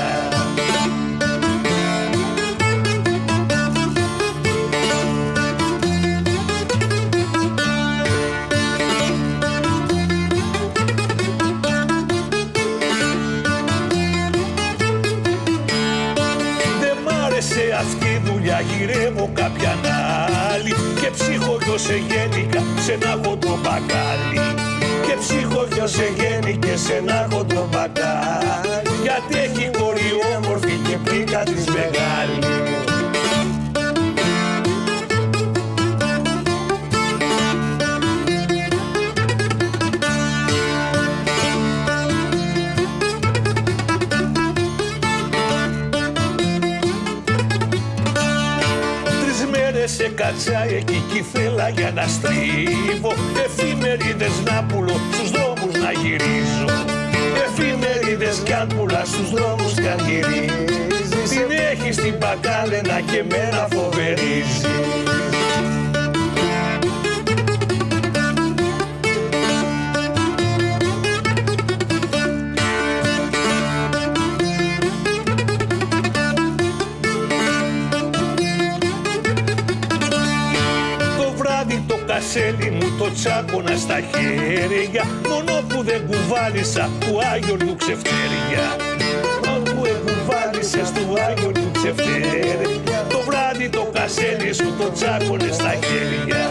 Speaker 4: Αυτή η δουλειά γυρεύω κάποια άλλη και ψυχογιό σε γέννηκα σε ένα χοντρό μπακάλι. Και ψυχογιό σε γέννηκε σε ένα χοντρό μπακάλι, γιατί έχει κόρη όμορφη και πρίκα της μεγάλη. Σε κατσά εκεί κι ήθελα για να στρίβω, εφημερίδες να πουλώ, στους δρόμους να γυρίζω. Εφημερίδες κι αν πουλά στους δρόμους κι αν γυρίζεις, την έχεις την πακάλαινα και μένα φοβερίζει. Κασέλι μου το τσάκωνα στα χέρια, μόνο που δεν κουβάλισα του Άγιον του ξεφτέρια. Μόνο που δεν κουβάλισες του Άγιον του ξεφτέρια, το βράδυ το κασέλι σου το τσάκωνε στα χέρια.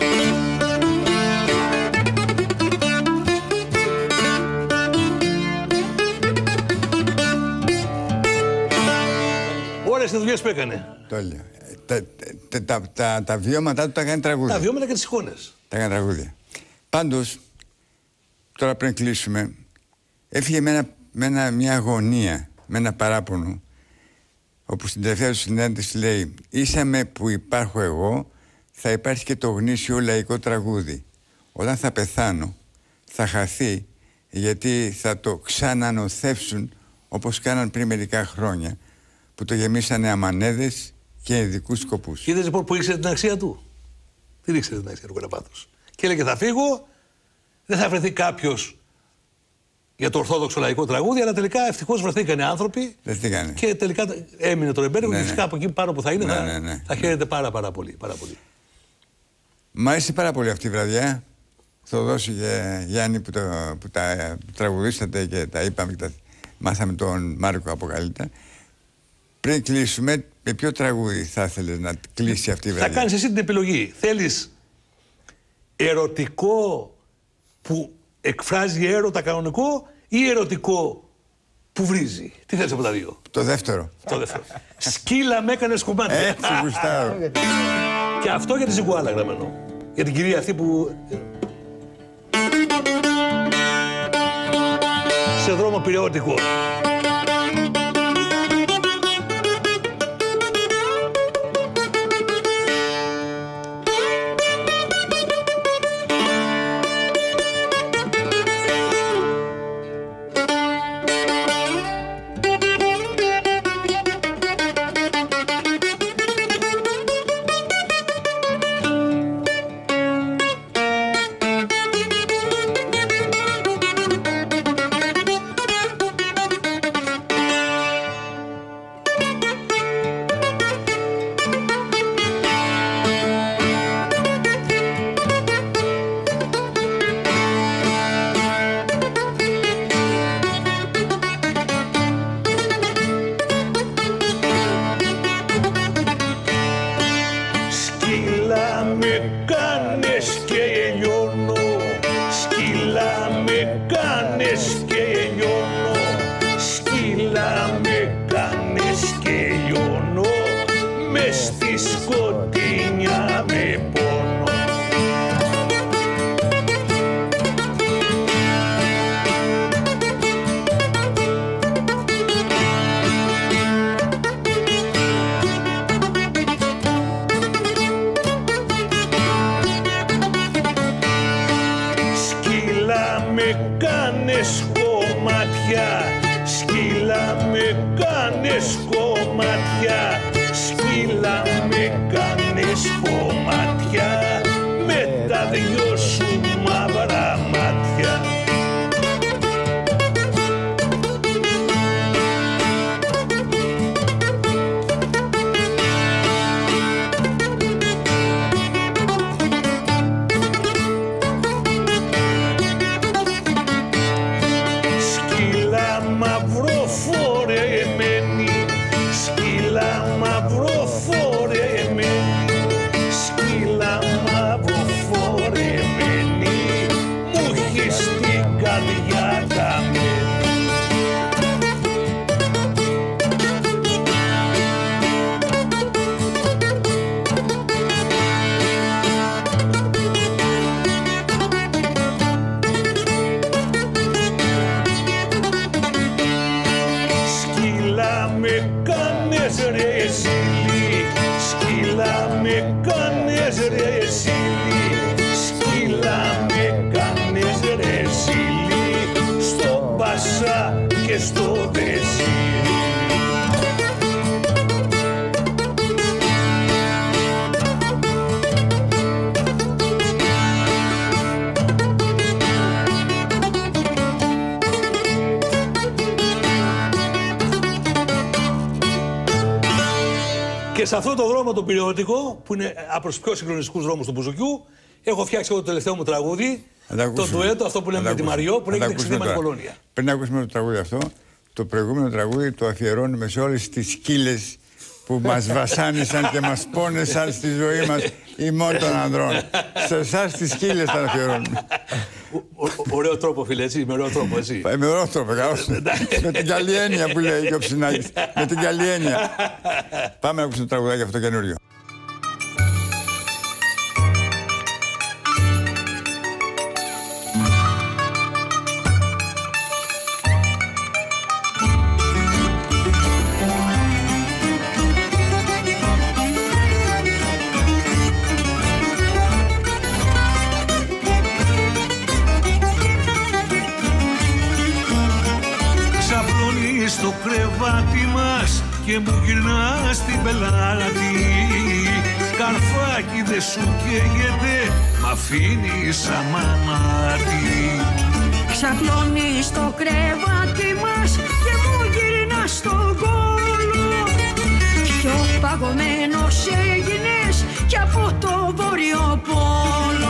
Speaker 2: Όλες τις δουλειές που έκανε.
Speaker 1: Το έλεγα. Τα, τα, τα, τα, τα βιώματά του τα κάνει τραγούδια.
Speaker 2: Τα βιώματα και τις εικόνες.
Speaker 1: Τα κάνει τραγούδια. Πάντως, τώρα πριν κλείσουμε, έφυγε με, ένα, με ένα, μια αγωνία, με ένα παράπονο, όπου στην τελευταία του συνέντευξη λέει: ήσαμε που υπάρχω εγώ, θα υπάρχει και το γνήσιο λαϊκό τραγούδι. Όταν θα πεθάνω, θα χαθεί, γιατί θα το ξανανοθεύσουν όπως κάναν πριν μερικά χρόνια, που το γεμίσανε αμανέδες και ειδικούς σκοπούς.
Speaker 2: Είδες λοιπόν που ήξερε την αξία του. Δεν ήξερε την αξία του Κουναπάτος. Και έλεγε: θα φύγω, δεν θα βρεθεί κάποιος για το ορθόδοξο λαϊκό τραγούδι, αλλά τελικά ευτυχώς βρεθήκανε άνθρωποι.
Speaker 1: Βρεθήκανε.
Speaker 2: Και τελικά έμεινε το ρεμπέργο, ναι, και φυσικά ναι. από εκεί πάνω που θα είναι, ναι, θα, ναι, ναι. θα χαίρεται πάρα, πάρα πολύ. Πάρα πολύ.
Speaker 1: Μ' άρεσε πάρα πολύ αυτή η βραδιά. Θα δώσει και Γιάννη που, το, που τα που τραγουδήσατε και τα είπαμε και τα μάθαμε τον Μάρκο από καλύτερα. Πριν κλείσουμε, με ποιο τραγούδι θα ήθελες να κλείσει αυτή η βραδιά?
Speaker 2: Θα κάνεις εσύ την επιλογή. Θέλεις ερωτικό που εκφράζει έρωτα κανονικό ή ερωτικό που βρίζει? Τι θες από τα δύο?
Speaker 1: Το δεύτερο.
Speaker 2: Το δεύτερο. Σκύλα με έκανες κομμάτια.
Speaker 1: Έτσι γουστάρω.
Speaker 2: Και αυτό για τη Ζιγκουάλα γραμμένο. Για την κυρία αυτή που... σε δρόμο πειραιώτικο. Και σε αυτό το δρόμο το πειραιώτικο, που είναι από τους πιο συγκλονιστικούς δρόμους του Μπουζουκιού, έχω φτιάξει εγώ το τελευταίο μου τραγούδι, το ντουέτο, αυτό που λέμε με τη Μαριό, που λέγεται Ξεδίμανη Κολόνια.
Speaker 1: Πριν ακούσουμε το τραγούδι αυτό, το προηγούμενο τραγούδι το αφιερώνουμε σε όλες τις σκύλες που μας βασάνισαν και μας πόνεσαν στη ζωή μας ημών των ανδρών. Σε εσάς τις σκύλες τα αφιερώνουμε.
Speaker 2: Ωραίο τρόπο, φίλε, έτσι, με ωραίο τρόπο, έτσι.
Speaker 1: Με ωραίο τρόπο, καλώς. Με την καλή έννοια που λέει και ο Ψινάκης. Με την καλή έννοια. Πάμε να ακούσουμε το τραγουδάκι αυτό καινούριο.
Speaker 5: Στο κρεβάτι μας και μου γυρνά στην πελάτη. Καρφάκι δε σου καίγεται, μ' αφήνεις αμανάτη.
Speaker 6: Ξαπλώνεις στο κρεβάτι μας και μου γυρνά στον κόλο. Πιο παγωμένος έγινες κι από το Βόρειο Πόλο.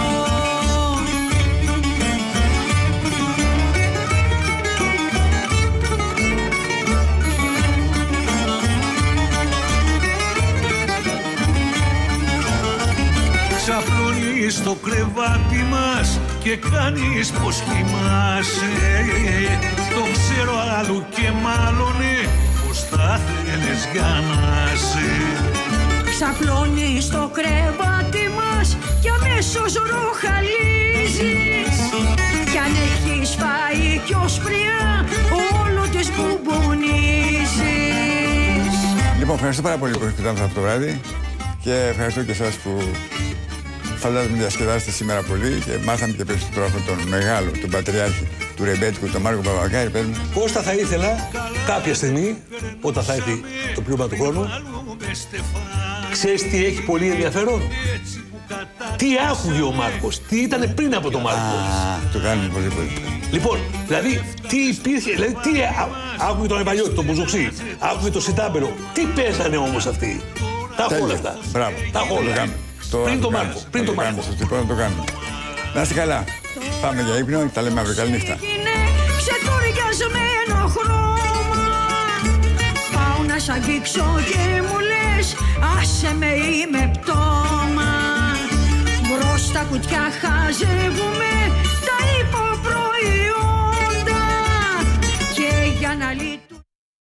Speaker 5: Ξαπλώνεις στο κρεβάτι μας και κάνεις πως κοιμάσαι. Το ξέρω άλλου και μάλλονε πως θα θέλεις για να σε.
Speaker 6: Ξαπλώνεις στο κρεβάτι μας κι αμέσως ροχαλίζεις. Κι αν έχεις φάει κι οσπριά όλο τις μπουμπονίζεις.
Speaker 1: Λοιπόν, ευχαριστώ πάρα πολύ που ήρθατε αυτό το βράδυ και ευχαριστώ και εσάς που φαντάζομαι διασκεδάσετε σήμερα πολύ και μάθαμε και περισσότερο αυτόν τον μεγάλο, τον πατριάρχη του ρεμπέτικου, τον Μάρκο Παπαβακάρη. Πες μου.
Speaker 2: Κώστα, θα ήθελα κάποια στιγμή, όταν θα έρθει το πλήμα του χρόνου, ξέρεις τι έχει πολύ ενδιαφέρον? Τι άκουγε ο Μάρκος, τι ήταν πριν από τον Μάρκο.
Speaker 1: Α, το κάνουμε πολύ πολύ.
Speaker 2: Λοιπόν, δηλαδή, τι υπήρχε, δηλαδή, τι άκουγε τον Ευαλιώτη, τον Μπουζουξή, άκουγε τον Σιτάμπερο, τι παίζανε όμως αυτοί. Τα έχω όλα αυτά.
Speaker 1: Μπράβο.
Speaker 2: Τα έχω όλα. Πριν τον Μάρκο. Πριν τον Μάρκο.
Speaker 1: Να το κάνουμε. Να είστε καλά. Πάμε για ύπνο, τα λέμε αύριο. Καλή νύχτα.
Speaker 6: Ξεκουριασμένο χρώμα. Πάω να σ' αγγίξω και μου λες άσε με είμαι πτώμα. Μπρος στα κουτιά χαζεύουμε